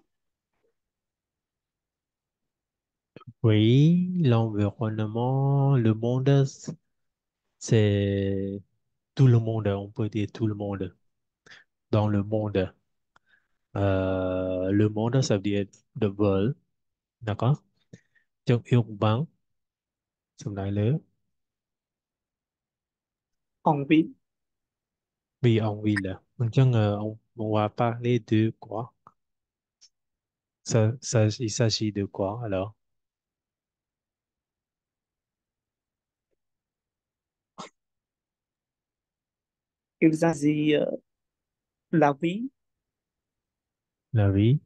B: oui l'environnement le monde c'est tout le monde on peut dire tout le monde dans le monde. Euh, le monde ça veut dire the world d'accord trong yêu bắn xong lại nữa
A: En ville,
B: vì ông vì là mình chân euh, on, on va parler de quoi ça, ça il s'agit de quoi alors
A: il s'agit euh, la vie,
B: la vie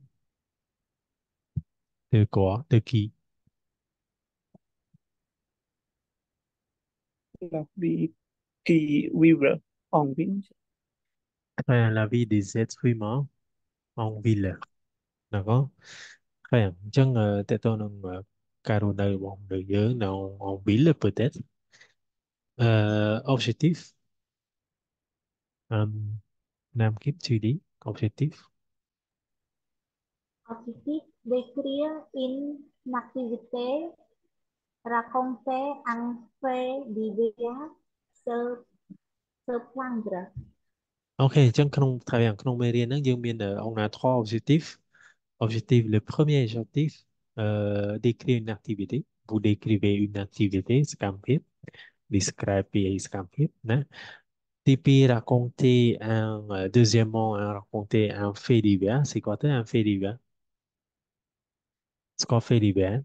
B: de quoi de qui.
A: la vie qui vivre en ville.
B: Enfin, la vie des êtres humains en ville d'accord très bien chân tại tôi nâng caro nơi bọn được nhớ nào en ville peut-être euh, objectif euh, Nam Kiếp suy đi objectif
C: objectif, décrire une activité, raconter un fait divers, se, se plaindre.
B: ok chân không très bien không mê riêng dương biên on a trois objectifs. Objectif, le premier objectif, euh, décrire une activité. Vous décrivez une activité, Scampip, describe et Scampip. Né? Et puis raconter un, euh, deuxièmement, hein, raconter un fait divers. C'est quoi un fait divers? C'est quoi un fait divers?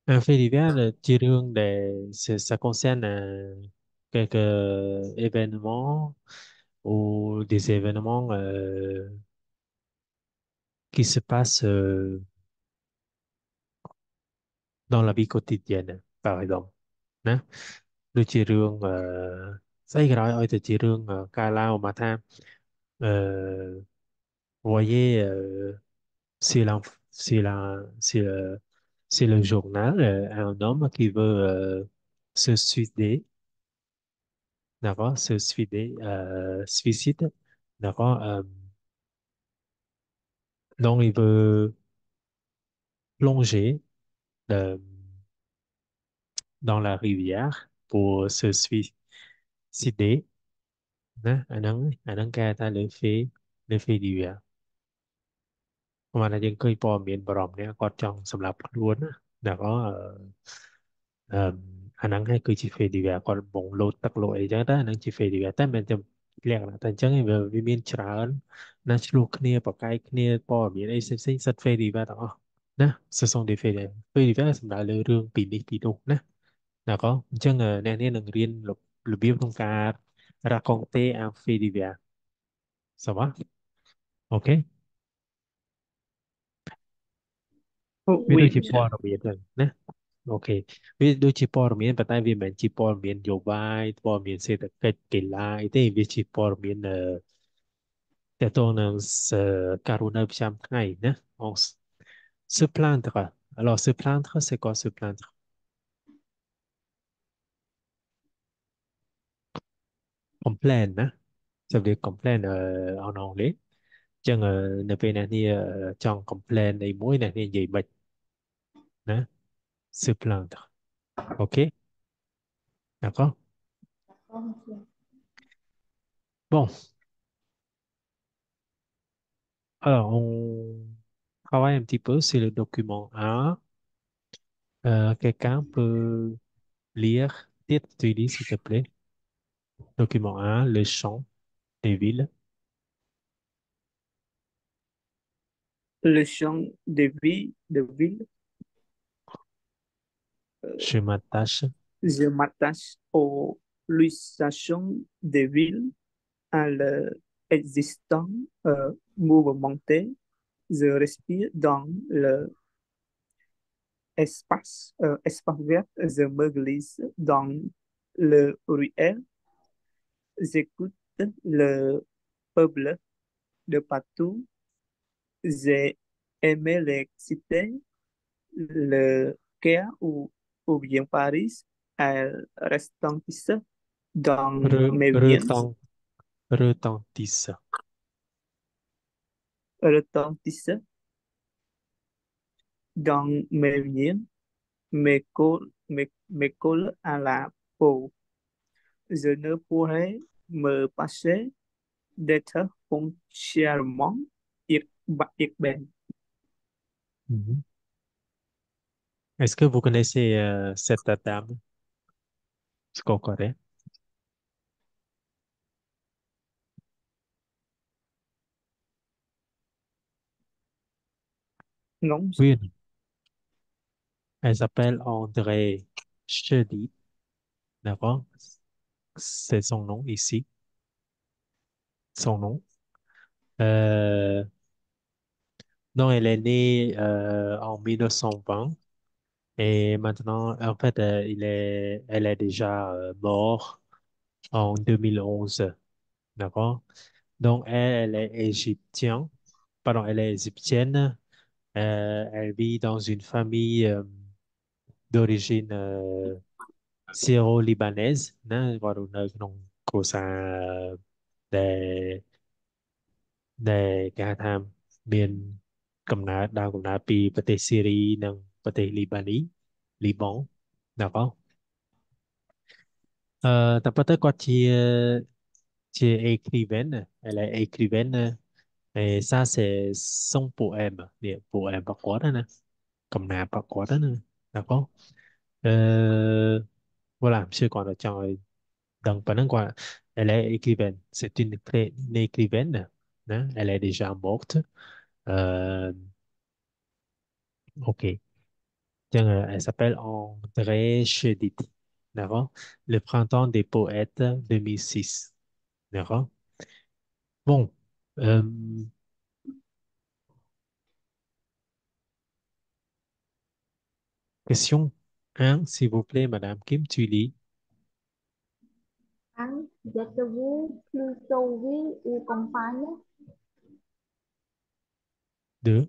B: Un fait divers, le tirant des, c'est- ça concerne euh, quelques événements ou des événements euh, qui se passent euh, dans la vie quotidienne, par exemple. Nè, Tôi chỉ riêng uh, say cái đó ơi tôi chỉ riêng uh, Ca Lao mà tham uh, voyez euh, c'est la c'est la c'est le, c'est le journal euh, un homme qui veut euh, se suicider, d'accord, se suicider, euh, suicide, d'accord, euh, donc il veut plonger euh, dans la rivière pour se suicider. Nè, anh nắng anh nắng ca ta le phê le phê đi à ประมาณนั้นยังเคยพอเมียนบรอมเนี่ยก็จองสำหรับล้วนนะแต่ก็เอ่อเอ่ออันนั้นให้คือจีเฟดีแบบก็บ่งโลดตักโลไอ้จังได้อันนั้นจีเฟดีแบบแต่มันจะเรียกนะแต่จังไอ้แบบวิมีนชราอนนัชลูกเนี่ยปากไก่เนี่ยพอเมียนไอ้เซ็ตเซ็ตเฟดีแบบต่อนะสสองดีเฟดีเฟดีแบบสำหรับเรื่องปีนี้ปีนู้นนะแล้วก็จังเออแนวเนี้ยหนึ่งเรียนระระเบียบตรงการรักของเตะอันเฟดีแบบสวัสดีโอเค
A: Oh,
B: biết đôi
A: oui,
B: chỉ
A: monsieur.
B: po là miễn rồi nè, ok, biết đôi chỉ po là miễn, bắt tay vì mình chỉ po là miễn dầu vai po là miễn sẽ được cái cái lại thế vì chỉ po là miễn ờแต่ตัวหนึงเอ่อการุณาประจำไงนะ on s- se plaindre alors se plaindre c'est quoi se plaindre complain นะ ça veut dire complain euh, en anglais chẳng ờ nơi bên này thì ờ, trong complain này mỗi này thì gì bệnh nè, se plaindre, ok, d'accord,
C: D'accord, monsieur.
B: bon. Alors, on travaille un petit peu sur le document A. Euh, quelqu'un peut lire, dites, tu dis, s'il te plaît. Document A, le champ des villes.
A: Le champ de vie, de ville,
B: Je m'attache.
A: je m'attache aux pulsations de ville, à l'existant euh, mouvementé. Je respire dans l'espace euh, espace vert. Je me glisse dans le ruelle. J'écoute le peuple de partout. J'ai aimé les cités, le Caire ou, ou bien Paris. Elles retentissent dans
B: Re,
A: mes veines,
B: retent- retentisse.
A: retentissent dans mes veines, me collent, me, me collent à la peau. Je ne pourrais me passer d'être foncièrement ik, ik ben.
B: Mhm. Est-ce que vous connaissez euh, cette dame? Est-ce qu'on connaît?
A: Non,
B: Oui, elle s'appelle André Chedid. D'accord? C'est son nom ici. Son nom. Euh, donc, elle est née euh, en mille neuf cent vingt. Et maintenant, en fait, euh, il est, elle est déjà euh, morte en deux mille onze, d'accord? Donc, elle, elle est égyptienne, pardon, elle est égyptienne. Euh, elle vit dans une famille euh, d'origine euh, syro-libanaise, né? Gọi là nông cô sa để đểการทำเรียนกำเนิดดาวกำเนิดปีประเทศซีรีย์និងប្រទេសលីបានីលីបង់d'accord. Euh, t'as peut-être quoi tu es, tu es écrivaine, elle est écrivaine et ça c'est son poème, des poèmes bắt quát đó nè, cầm nạp bắt quát đó nè, d'accord. Euh, voilà, monsieur còn ở trong donc pendant quoi elle est écrivaine, c'est une, écri- une écrivaine, hein, elle est déjà morte. Euh, ok. Tiens, euh, elle s'appelle André Chedid. D'accord? Le printemps des poètes deux mille six. D'accord? Bon. euh, question un, s'il vous plaît, Madame Kim, tu lis.
C: Anh, êtes-vous plutôt ville ou campagne?
B: Deux.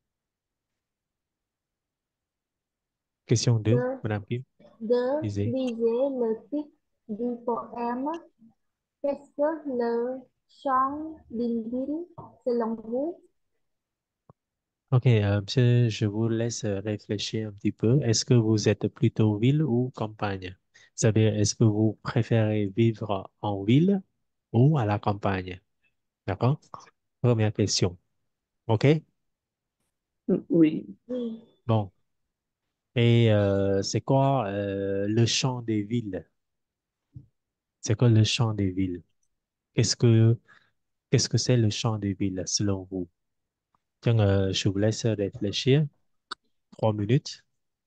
B: Question deux,
C: Deux,
B: Madame Kim,
C: deux,
B: lisez.
C: lisez le titre du poème. Qu'est-ce que le chant d'une ville selon vous?
B: OK, euh, monsieur, je vous laisse euh, réfléchir un petit peu. Est-ce que vous êtes plutôt ville ou campagne? C'est-à-dire, est-ce que vous préférez vivre en ville ou à la campagne? D'accord? Première question. OK?
A: Oui,
C: Oui,
B: Bon. Et euh, c'est quoi euh, le champ des villes? C'est quoi le champ des villes? Qu'est-ce que qu'est-ce que c'est le champ des villes selon vous? Tiens, euh, je vous laisse réfléchir. Trois minutes.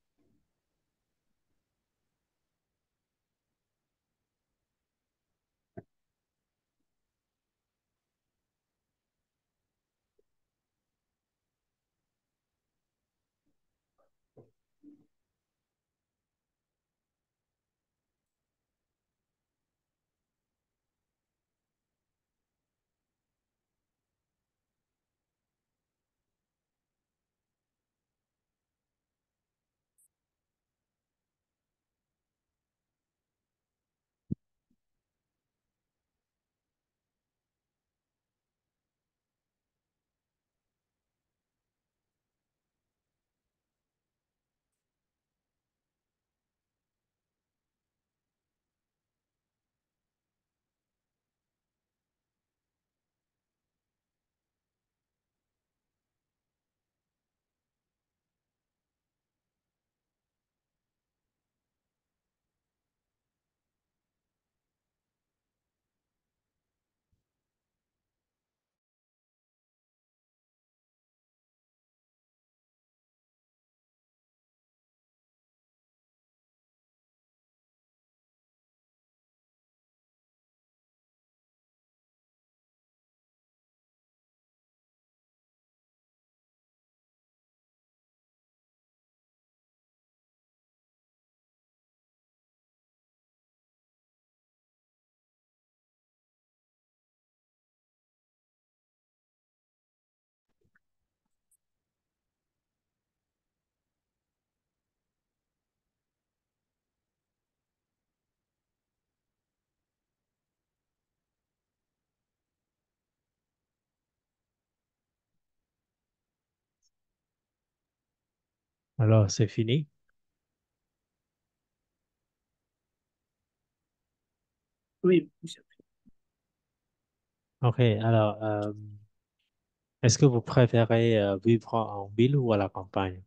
B: Alors, c'est fini.
A: oui, monsieur.
B: OK, alors, euh, est-ce que vous préférez euh, vivre en ville ou à la campagne?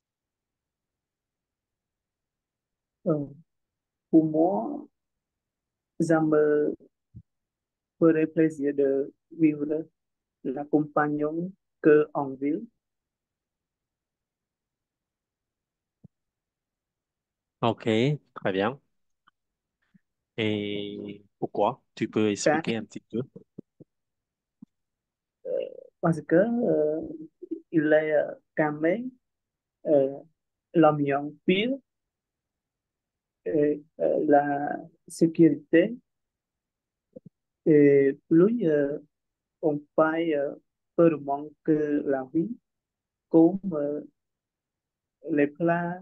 A: Euh, pour moi, ça me ferait plaisir de vivre la campagne que en ville.
B: OK, très bien. Et pourquoi? Tu peux
A: Car,
B: expliquer un petit peu?
A: euh, parce que euh, il est euh, calmé, euh, l'ambiance pire, et, euh, la sécurité, et plus euh, on paye euh, peu de moins que la vie, comme euh, les plats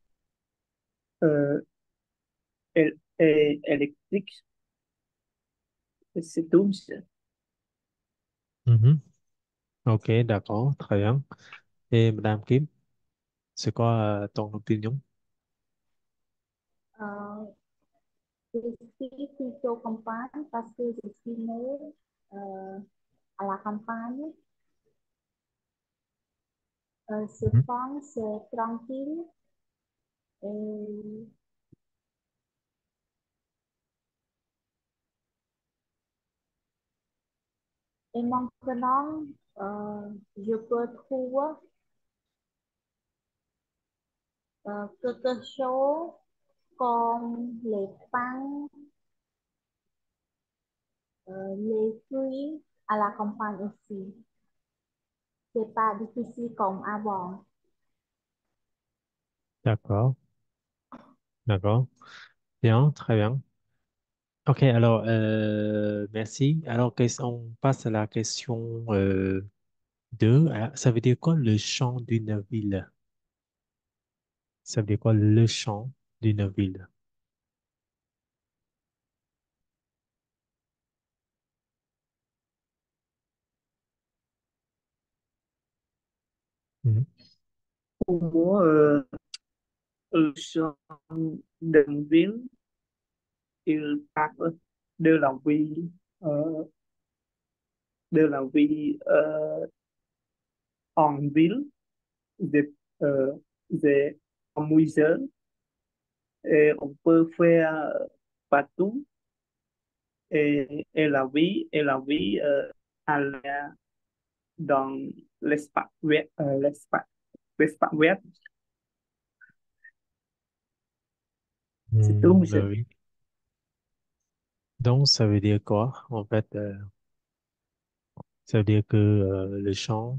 A: euh, él- et électriques, c'est tout, monsieur.
B: Mhm. OK, d'accord, très bien. Et Madame Kim, c'est quoi euh, ton opinion?
C: euh, je suis plutôt campagne parce que je suis née euh, à la campagne. Euh, je
B: Mhm.
C: pense euh, tranquille et, et maintenant euh, je peux trouver euh, quelque chose comme les pains, euh, les fruits à la campagne aussi. C'est pas difficile comme avant.
B: D'accord, d'accord. Bien, très bien. OK, alors, euh, merci. Alors, qu'est-ce- on passe à la question euh, deux. Ah, ça veut dire quoi le chant d'une ville? Ça veut dire quoi le chant d'une ville? Mhm.
A: Pour moi, euh, le chant d'une ville, il parle de la vie, euh, de la vie euh, en ville, des, euh, des amuseurs, et on peut faire euh, partout, et, et la vie, et la vie euh, à l'air dans l'espace web, euh, l'espace, l'espace web, c'est tout,
B: Hmm,
A: monsieur.
B: oui. Donc, ça veut dire quoi? En fait, euh, ça veut dire que euh, le chant,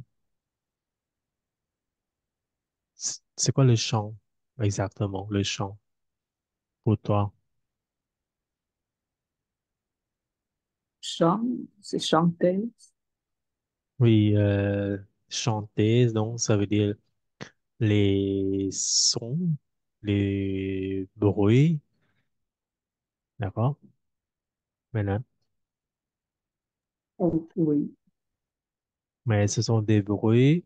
B: c- c'est quoi le chant exactement, le chant pour toi?
A: Chant, c'est chanter,
B: Oui, euh, chanter, donc ça veut dire les sons, les bruits, d'accord? Maintenant,
A: oh, oui,
B: mais ce sont des bruits,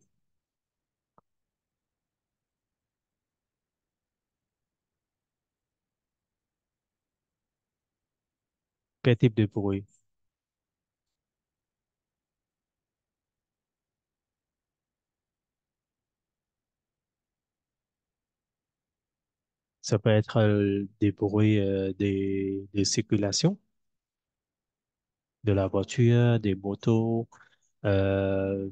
B: quel type de bruit? Ça peut être euh, des bruits euh, des, de circulation, de la voiture, des motos, euh,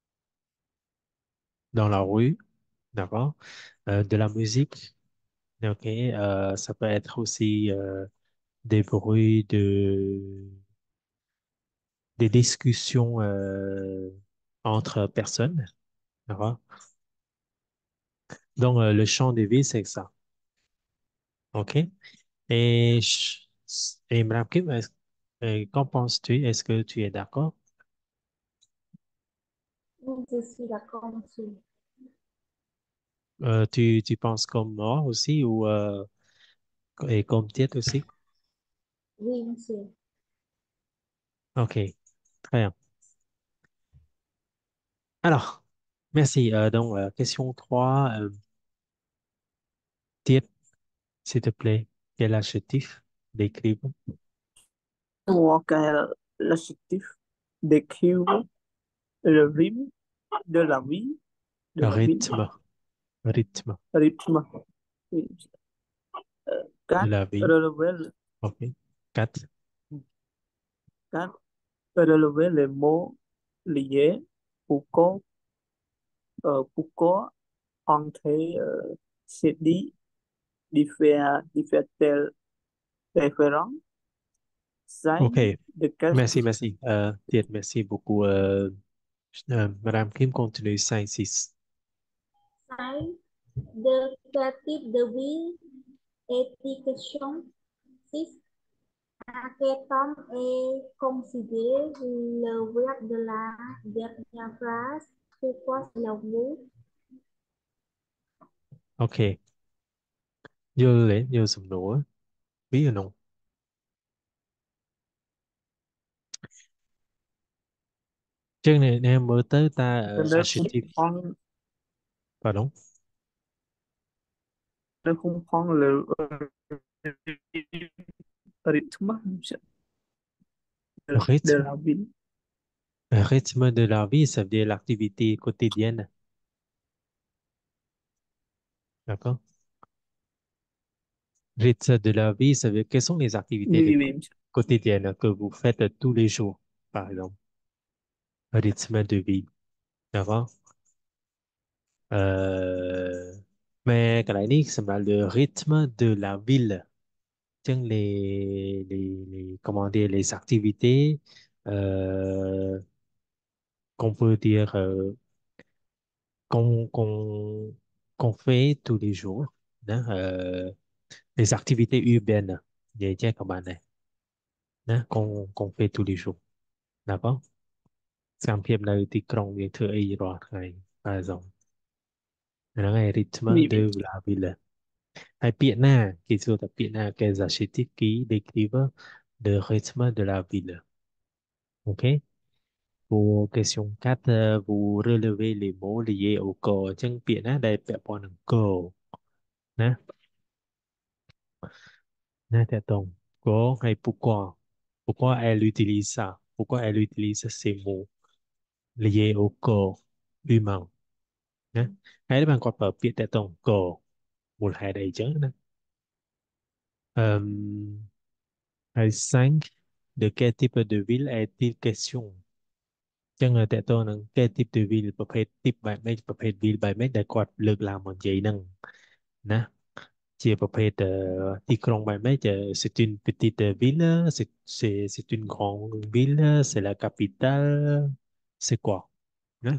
B: dans la rue, d'accord? Euh, de la musique, ok? Euh, ça peut être aussi euh, des bruits de des discussions euh, entre personnes, d'accord? Donc, euh, le chant de vie, c'est ça, ok? Et, ch- et Madame Kim, est-ce- euh, qu'en penses-tu? Est-ce que tu es d'accord?
C: Oui, je suis d'accord, monsieur.
B: Euh, tu, tu penses comme moi aussi ou euh, et comme Tiet aussi?
C: Oui, monsieur.
B: Ok, très bien. Alors, merci. Euh, donc, euh, question trois. Euh, Tiet, s'il te plaît, quel adjectif décrire
A: moi, quel l'adjectif décrire le rythme de la vie, de la ville,
B: rythme, rythme
A: rythme. Oui. Euh,
B: de
A: quatre,
B: la vie?
A: relever, le-
B: Ok. Quatre.
A: quatre, relever les mots liés. Pourquoi, euh, pourquoi entrer euh, c'est dit, d'y faire, d'y faire telle référence,
B: Ok.
A: sign de quel
B: Merci, merci. Euh, Tiet, merci beaucoup. Euh, euh, Madame Kim continue cinq, six.
C: Cinq, de quel type de vie est-il question? Six, à quel temps est considéré le verbe de la dernière phrase? Pourquoi selon vous?
B: Ok. Vô lên, vô sầm nổ. Biết rồi không? Trước này em mới tới ta
A: je
B: uh,
A: ne
B: adjective.
A: comprends,
B: Pardon.
A: ne comprends le rythme de la, de
B: Rythme.
A: la ville.
B: Rythme de la vie, ça veut dire l'activité quotidienne. D'accord? Rythme de la vie, ça veut dire quelles sont les activités de
A: Oui,
B: co-
A: oui, monsieur.
B: quotidiennes que vous faites tous les jours, par exemple. Rythme de vie. D'accord? Euh, Mais cái này c'est le rythme de la ville. Tiens, les, les, les, comment dire, les activités euh, qu'on peut dire euh, qu'on qu'on qu'on fait tous les jours. Đó, euh, les activités urbaines. Vậy chứ các bạn này. Đó, qu'on qu'on fait tous les jours. D'accord? សកម្មភាពនៅទីក្រុងយើងធ្វើអីរាល់ថ្ងៃបាទសូមហ្នឹងហើយ rythme
A: Oui,
B: de
A: oui.
B: la ville ហើយពាក្យណាគេសួរថាពាក្យណា quels adjectifs qui décrivent le rythme de la ville OK pour question quatre euh, vous relevez les mots liés au corps អញ្ចឹងពាក្យណាដែលពាក់ព័ន្ធនឹង corps ណាណាតើតង corps ហើយ pourquoi pourquoi elle utilise ça pourquoi elle utilise ces mots liés au corps humain ណាហើយបានគាត់ប្រើពាក្យតើតង corps មូលហេតុអីចឹងណា Euh,ហើយcinq de quel type de ville est-il question ចឹងតើតើនឹង quel type de ville ប្រភេទ type បែបម៉េចប្រភេទ ville បែបម៉េចដែលគាត់លើកឡើងមកនិយាយហ្នឹងណាជាប្រភេទអឺទីក្រុងបែបម៉េច euh, c'est une petite ville c'est c'est c'est une grande ville c'est la capitale c'est quoi ណា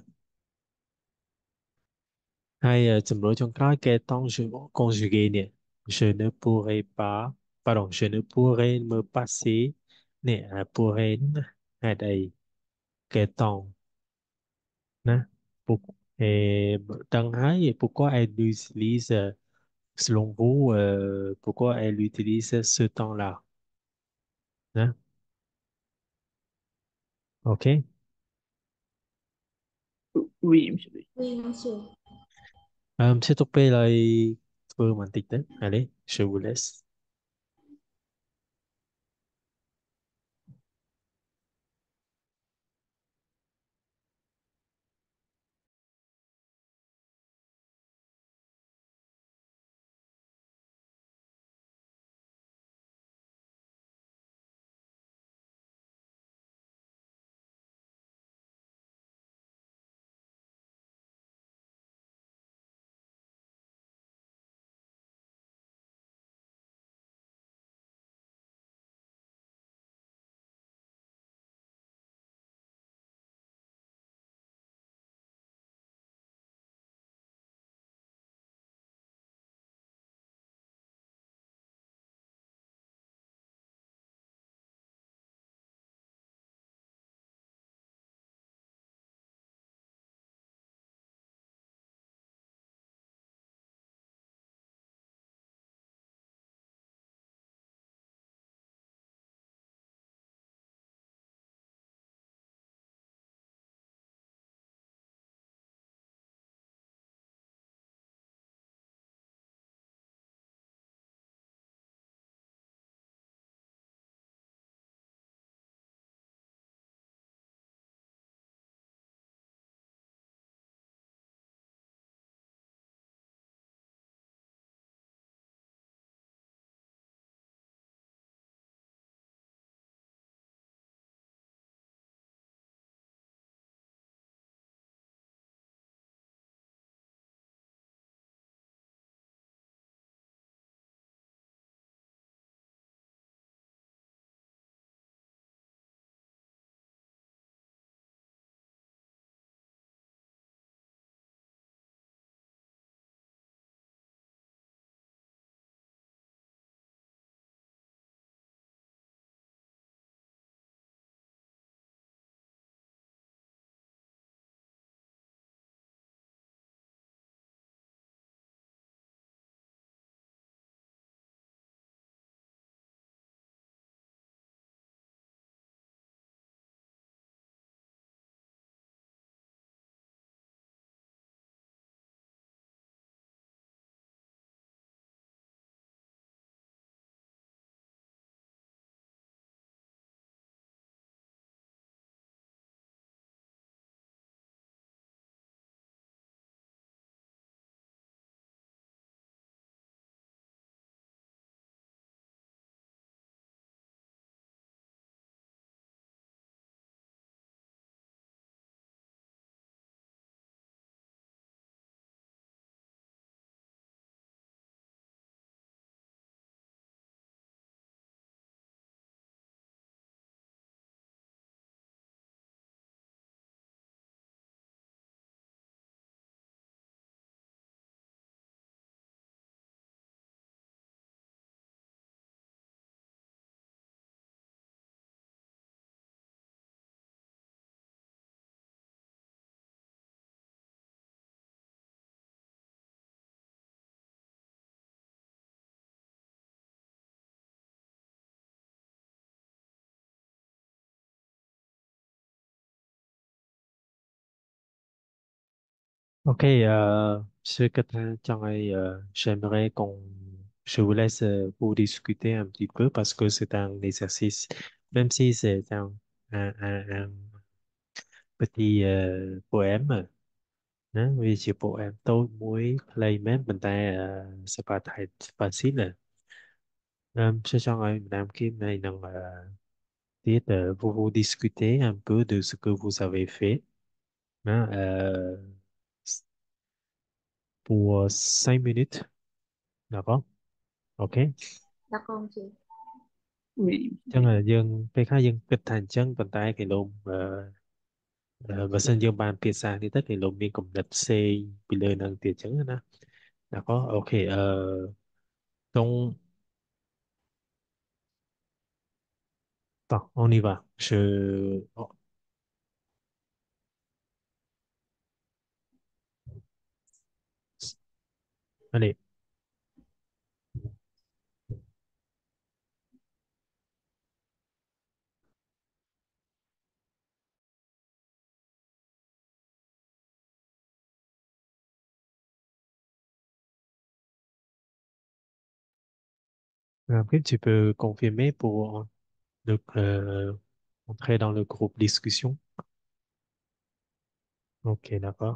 B: ហើយអឺចំនួនចុងក្រោយ quel temps je conjugué នេះ je ne pourrais pas pardon je ne pourrais me passer នេះ à, pourrait ហេតុអី quel temps ណា Pour- et ដឹងហើយ pourquoi elle utilise euh, selon vous euh, pourquoi elle utilise ce temps-là ណា OK
A: Oui, monsieur. Oui.
C: Oui, monsieur.
B: Euh, monsieur Topé là il peut m'en dicter allez je vous laisse Ok, euh, ce que t'as- t'en as, euh, j'aimerais qu'on, je vous laisse euh, vous discuter un petit peu parce que c'est un exercice, même si c'est un, un, un, un petit euh, poème, hein, vì chỉ poème tôi muốn play même mình ta uh, sẽ phải thay facile. Um, sẽ cho người làm kim này năng tiết euh, vous vous discutez un peu de ce que vous avez fait, hein, euh, pour cinq minutes, d'accord? Ok.
C: Dạ con chị.
A: Oui,
B: Chân là dân cái khá dân kịch thành chân bàn tay cái lùm ờ, ờ, và sân dân bàn phía sang thì tất cái lùm miền cùng đập xe bị lời năng tiền chân đó đã có ok ờ donc bon, on y va je oh, allez. Après tu peux confirmer pour le, euh, entrer dans le groupe discussion. Ok, d'accord.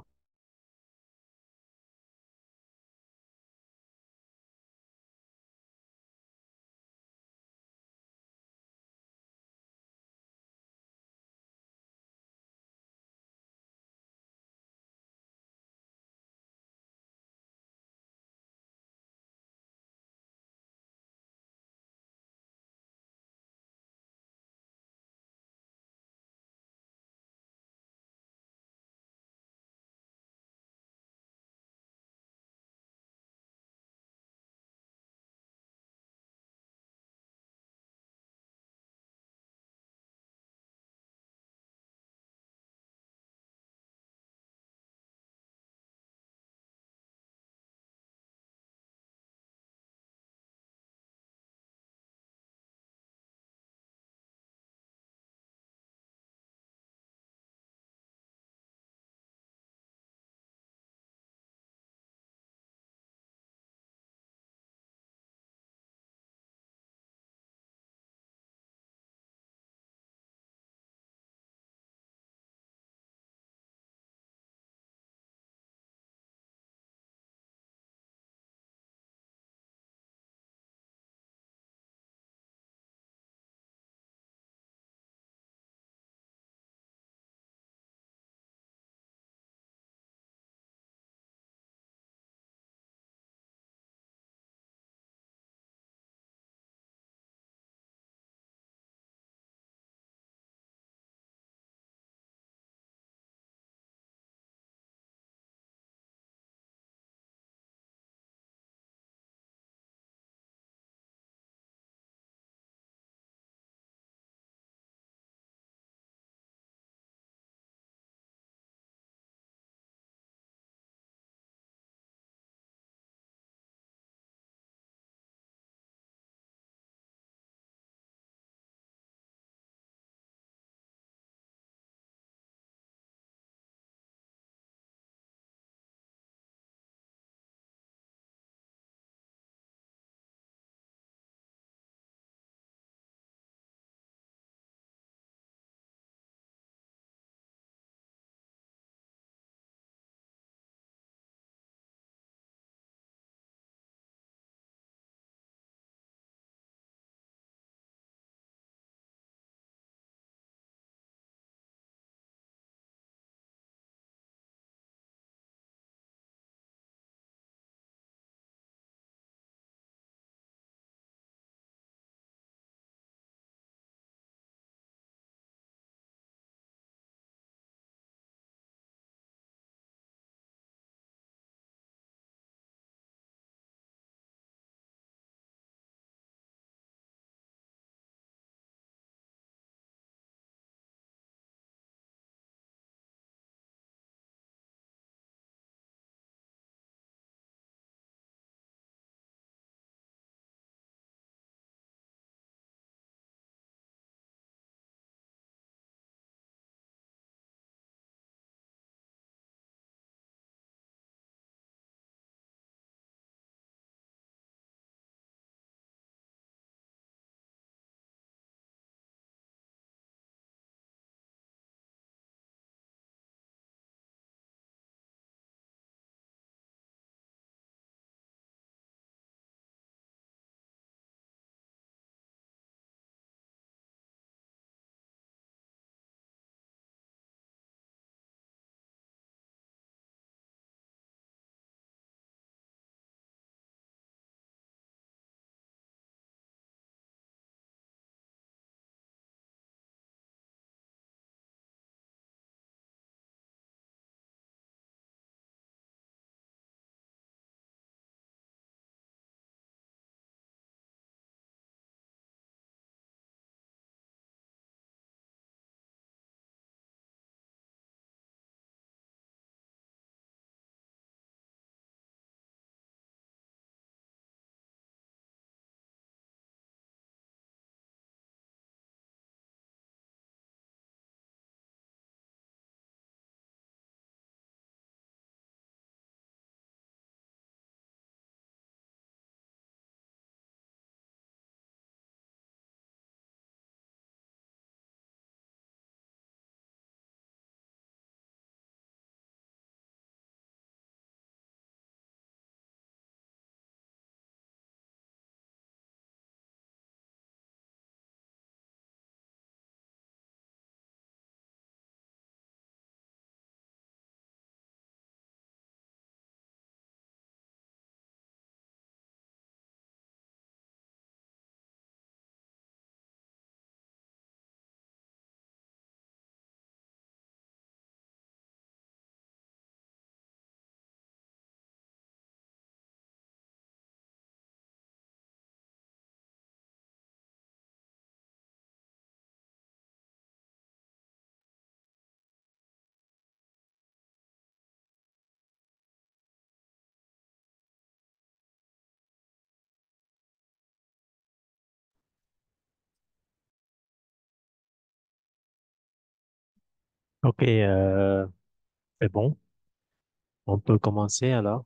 B: Ok, euh, c'est bon. On peut commencer alors.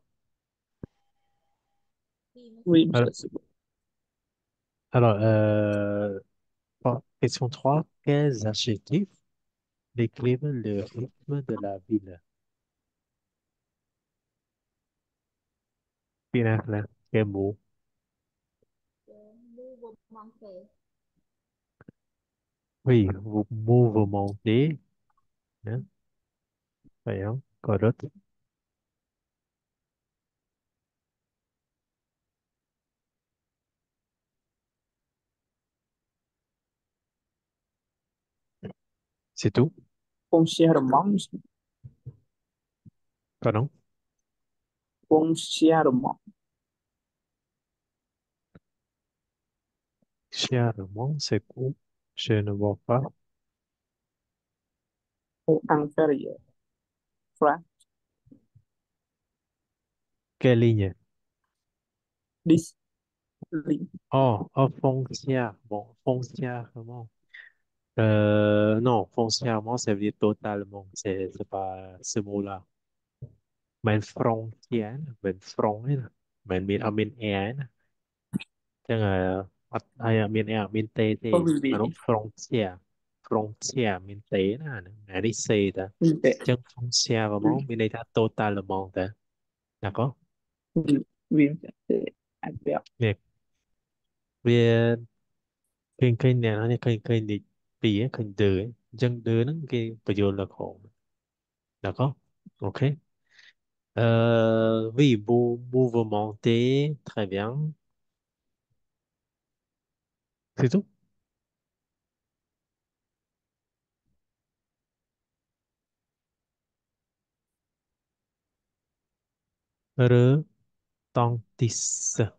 C: Oui, monsieur.
A: Oui,
B: Alors,
A: monsieur, c'est bon.
B: alors, euh, bon, question trois. Quels adjectifs décrivent le rythme de la ville? Bien, là, quel mot?
C: Le mouvement fait.
B: Oui, vous mouvementez, hein, voyons, correct. C'est tout?
A: Foncièrement, monsieur.
B: Pardon?
A: Foncièrement.
B: Chèrement, c'est quoi? Je ne vois pas.
A: Au inférieur. Frère.
B: Quelle ligne?
A: Dix. Ligne.
B: Oh, oh, foncière. Bon, foncièrement. Euh, non, foncièrement, ça veut dire totalement. C'est, c'est pas ce mot-là. Men frontière, men front ấy nè. Men miền ở miền e nè. Chứ là ở hay ở miền e ở miền tây
A: Có
B: thì
A: vị
B: mà nó
A: vị.
B: frontière. Frontière miền tây nè. Nè đi xe ta.
A: Vị tệ.
B: Chứ frontière và món bên đây ta totalement ta. Là có.
A: Vị. Vị tệ. Ảnh béo.
B: Nè, về kênh kênh này nó như kênh kênh đi. Vì á, kênh từ ấy. Dân từ nó cái bây giờ là khổ. Là có. Ok. Euh, oui, mou- mouvementé, très bien. C'est tout. Retentisse.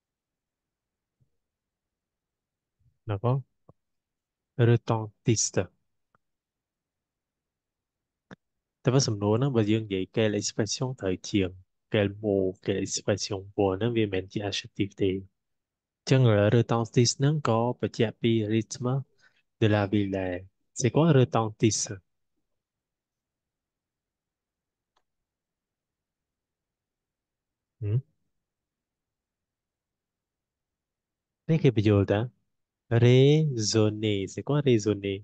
B: D'accord? Retentisse. Ta phải sầm nua nó và dương vậy cái l'expression thời trường cái mot cái expression của nó vì mình chỉ adjective thì chẳng là retentisse nó có và chỉ pi rythme de la ville. C'est quoi retentisse? Hmm? Thế cái bây giờ ta raisonner, c'est quoi raisonner?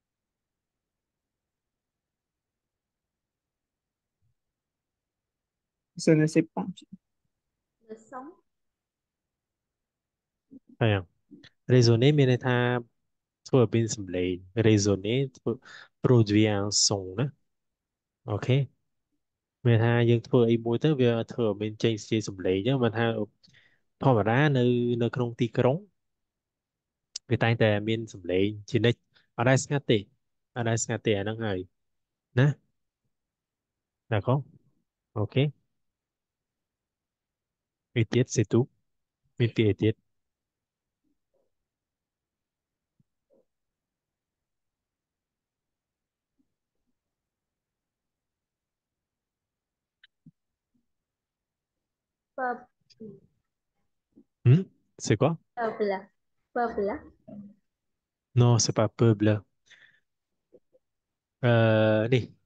A: Je ne sais pas.
C: Le son.
B: Phải không? Raisonner មានន័យថាធ្វើឲ្យមានសម្លេង raisonner ធ្វើ produire un son ណាអូខេមានថាយើងធ្វើអីមួយទៅវាធ្វើឲ្យមានចេញជាសម្លេងអញ្ចឹងមិនថាធម្មតានៅនៅក្នុងទីក្រុងវាតែងតែមានសម្លេងជានិច្ចអត់ដែលស្ងាត់ទេអត់ដែលស្ងាត់ទេអាហ្នឹងហើយណាណាកូនអូខេមួយទៀត c'est tout មានពីអីទៀត
C: Pub.
B: Hmm? C'est quoi?
C: Pub. Pub.
B: Non, c'est pas peuple. Euh, allez,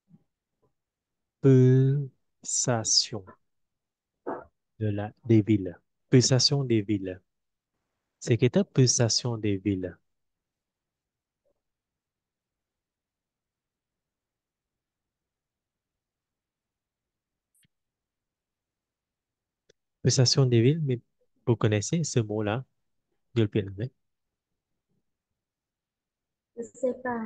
B: pulsation de la, des villes. Pulsation des villes. C'est que ta pulsation des villes. Pulsation des villes, mais vous connaissez ce mot-là? Je le prononce.
C: Je sais pas.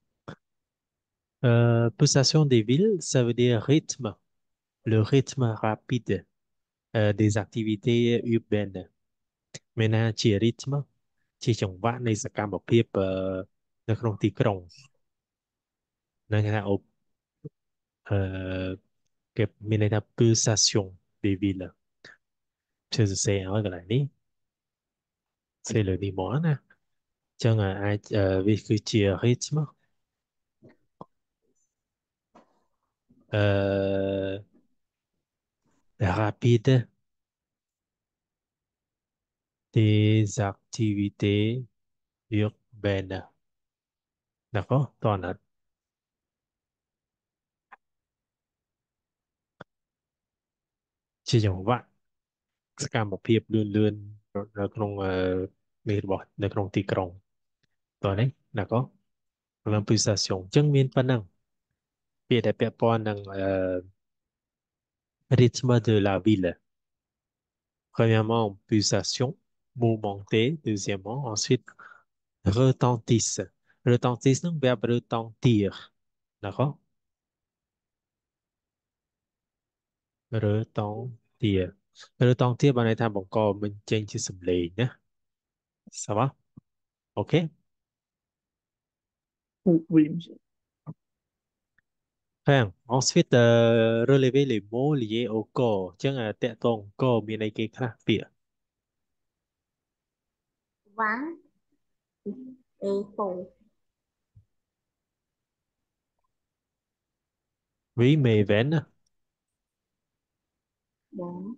B: Euh, pulsation des villes, ça veut dire rythme, le rythme rapide euh, des activités urbaines. Maintenant, chỉ rythme, chỉ ចង្វាក់នៃសកម្មភាពអឺនៅក្នុងទីក្រុងនឹងគេថាអូអឺគេមានន័យថា pulsation des villes ជាសរសេរឲ្យកន្លែងនេះ c'est le mnemone ណាអញ្ចឹងអាចអឺវាគឺជា rythme euh, rapide des activités urbaines. D'accord? Toàn là ជាចង្វាក់សកម្មភាពលឿនលឿននៅក្នុងអឺនេះរបស់នៅក្នុងទីក្រុងតោះនេះណាក៏ l'improvisation អញ្ចឹងមានប៉ុណ្ណឹងពាក្យដែលពាក់ព័ន្ធនឹងអឺ rythme de la ville premièrement pulsation mouvementé deuxièmement ensuite retentisse retentisse នឹង verbe retentir ណាក៏ retentir retentir បានន័យថាបង្កបញ្ចេញជាសំឡេងណា ça va ok
A: Oui, oui, monsieur.
B: Enfin, ensuite euh, relever les mots liés au corps អញ្ចឹងអាតកតង corps មានអីគេខ្លះពាក្យ
C: vắng ê phù
B: oui mais vén
C: bốn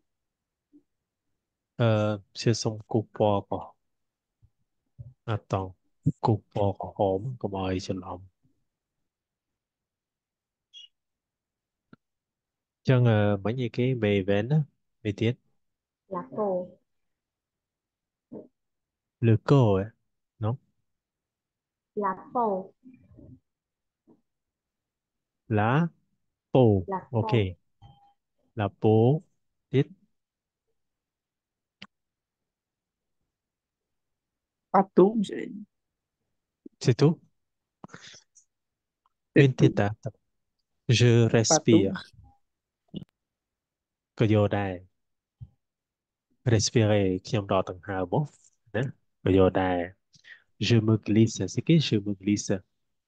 B: ờ sẽ xong cục bò có à tòng cục bò có hổm có mời cho lòng chân ờ mấy như cái mề vén á mề tiết
C: là phù
B: lừa cô ấy nó
C: là phù
B: lá bồ
C: là
B: ok
C: phù
B: là bố tiết
A: Partout, monsieur.
B: c'est tout
A: C'est
B: bên tiết
A: tout.
B: à je
A: Partout.
B: respire có vô đây respirer khi ông đo tầng hai bố đó có vô đây je me glisse c'est cái je me glisse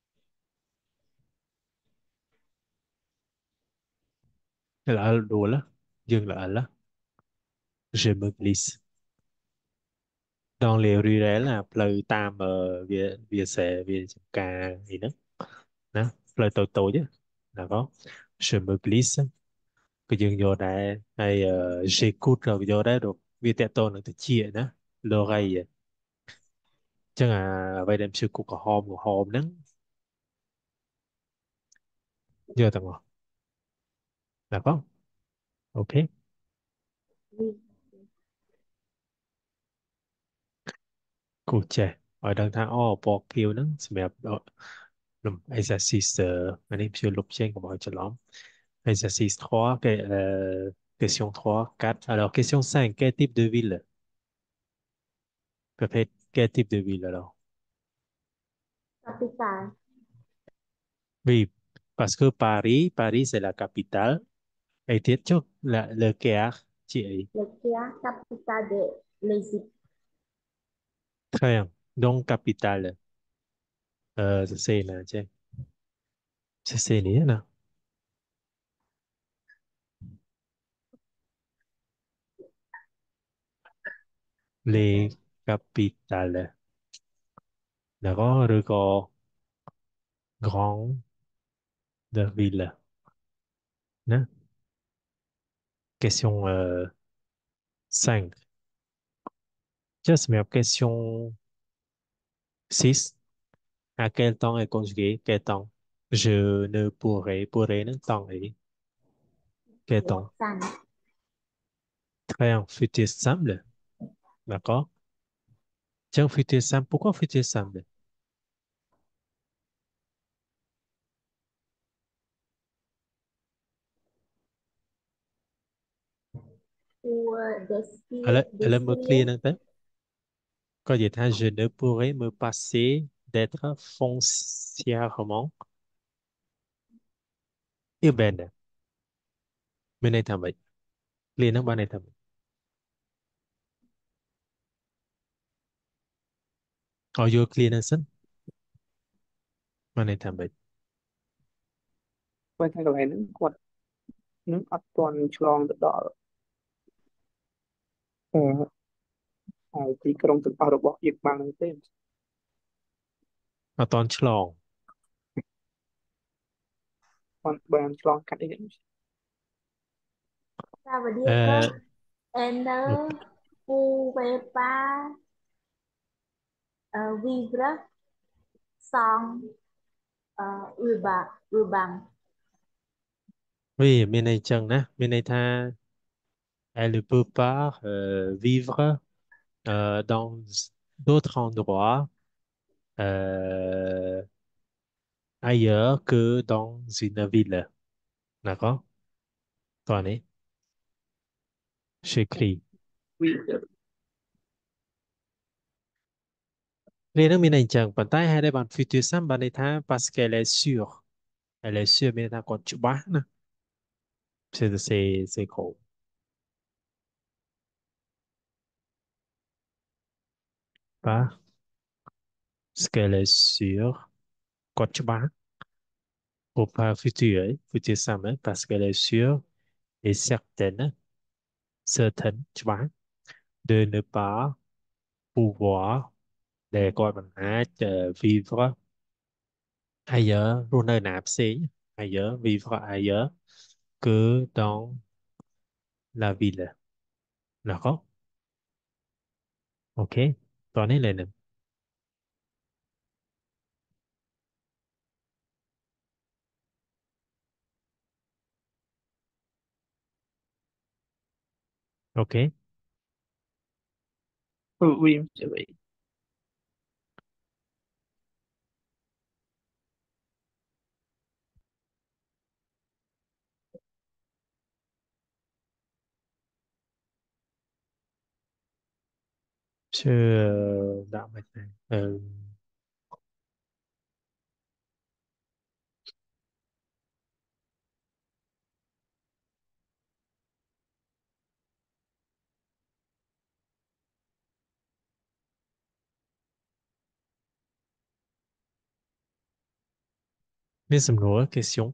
B: là đùa đó dừng lại là je me glisse dans les ruelles là lời tam ở về về sẽ về ca gì đó đó lời tôi tôi chứ là có je me glisse cái dừng vô đây hay uh, j'écoute rồi vô đây được vì tại tôi là từ chia đó l'oreille chứ là vậy đem sự cuộc của hôm của hôm đó giờ tầng một là có ok
C: oui
B: cụ trẻ ở đằng thang o bỏ kêu nó sẽ đẹp làm exercice uh, anh em chưa lục trên của mọi chuyện lắm exercice trois que- euh, question trois quatre alors question cinq quel type de ville peut-être quel type de ville alors
C: capital
B: oui parce que Paris Paris c'est la capitale et tiết trước là le Caire chị ấy
C: le Caire capitale de l'Égypte
B: très bien donc capitale euh, c'est là chứ c'est c'est nữa nè les capitales d'accord rồi có grand de ville nè question euh, cinq just mais question six à quel temps est conjugué quel temps je ne pourrai pourrai nó temps ấy quel
C: là
B: temps
C: xanh
B: très bien futur simple d'accord tiens futur simple pourquoi futur simple
C: pour
B: elle
C: décrire
B: a- elle a me clé
C: décrire
B: năng tế có gì thay je ne pourrai me passer d'être foncièrement urbaine bên này thầm vậy liền nó bên này thầm ở vô clear năng sinh bên này thầm vậy
A: Quay sang cái này nữa, quạt nước ắt toàn chlong tự đỏ. Ờ, ờ, tíក្រុងទាំងអស់របស់យើងបានហ្នឹងទេ
B: ở toàn chlong
A: បានបានឆ្លងកាត់អីហ្នឹង
C: ta và đi cơ
B: ờ,
C: N pouvez pas uh, vivre sans uh, ruban ruban
B: vì bên này chẳng nè bên này tha Elle ne peut pas euh, vivre euh, dans d'autres endroits euh, ailleurs que dans une ville. D'accord? Toi, này, j'écris.
A: Oui, được.
B: Nên nó mình ảnh chẳng bàn tay hay đây bạn future sam bạn ấy tha parce qu'elle est sûre. Elle est sûre mình ta còn chữ bá nè. C'est c'est c'est khổ. Pas parce qu'elle est sûre. Còn chữ bá. Pour pas futur ấy, future sam ấy, parce qu'elle est sûre et certaine, certaine, chữ bá, de ne pas pouvoir để coi bằng hát uh, vivre ailleurs, luôn nơi nạp xí, ailleurs, vivre ailleurs que dans la ville. D'accord? Ok. Toàn ấy lên. Ok.
A: Ừ, oui, monsieur, oui.
B: Chứ ờ, đạo mạch này. Ờ, Biết some nữa question.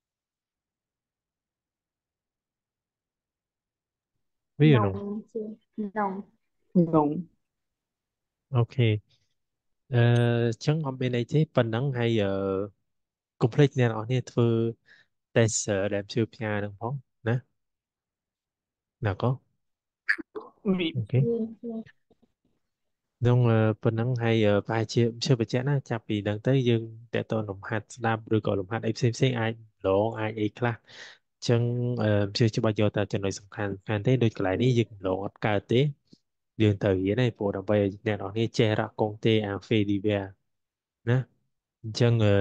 B: Biết
C: Non,
B: không?
C: monsieur. Non.
A: Non,
B: Ok. Ờ, Chẳng hôm bên đây thế phần nắng hay ờ, complete nè nó nè thưa test ờ, làm siêu pia được không? Nè, nào có.
A: oui,
B: Ok.
C: Oui, monsieur.
B: Đông ờ, phần nắng hay ờ, vài chia siêu bật chén á chạp vì đang tới dương để tôi lồng hạt làm rồi gọi lồng hạt em xem xem ai lỗ ai ấy class chân ờ, chưa chưa bao giờ ta cho nói sầm khăn khăn thế đôi cái này dừng lỗ cả tế đường thời hiện nay bộ đồng bày nè nó nghe che ra công tê à phê đi về nè chân ờ,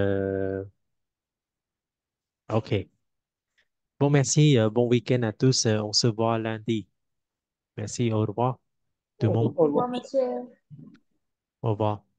B: ok bon merci euh, bon week-end à tous euh, on se voit lundi merci au revoir tout le
A: au
B: monde
C: Au
A: au
C: revoir,
A: revoir.
C: monsieur.
B: au revoir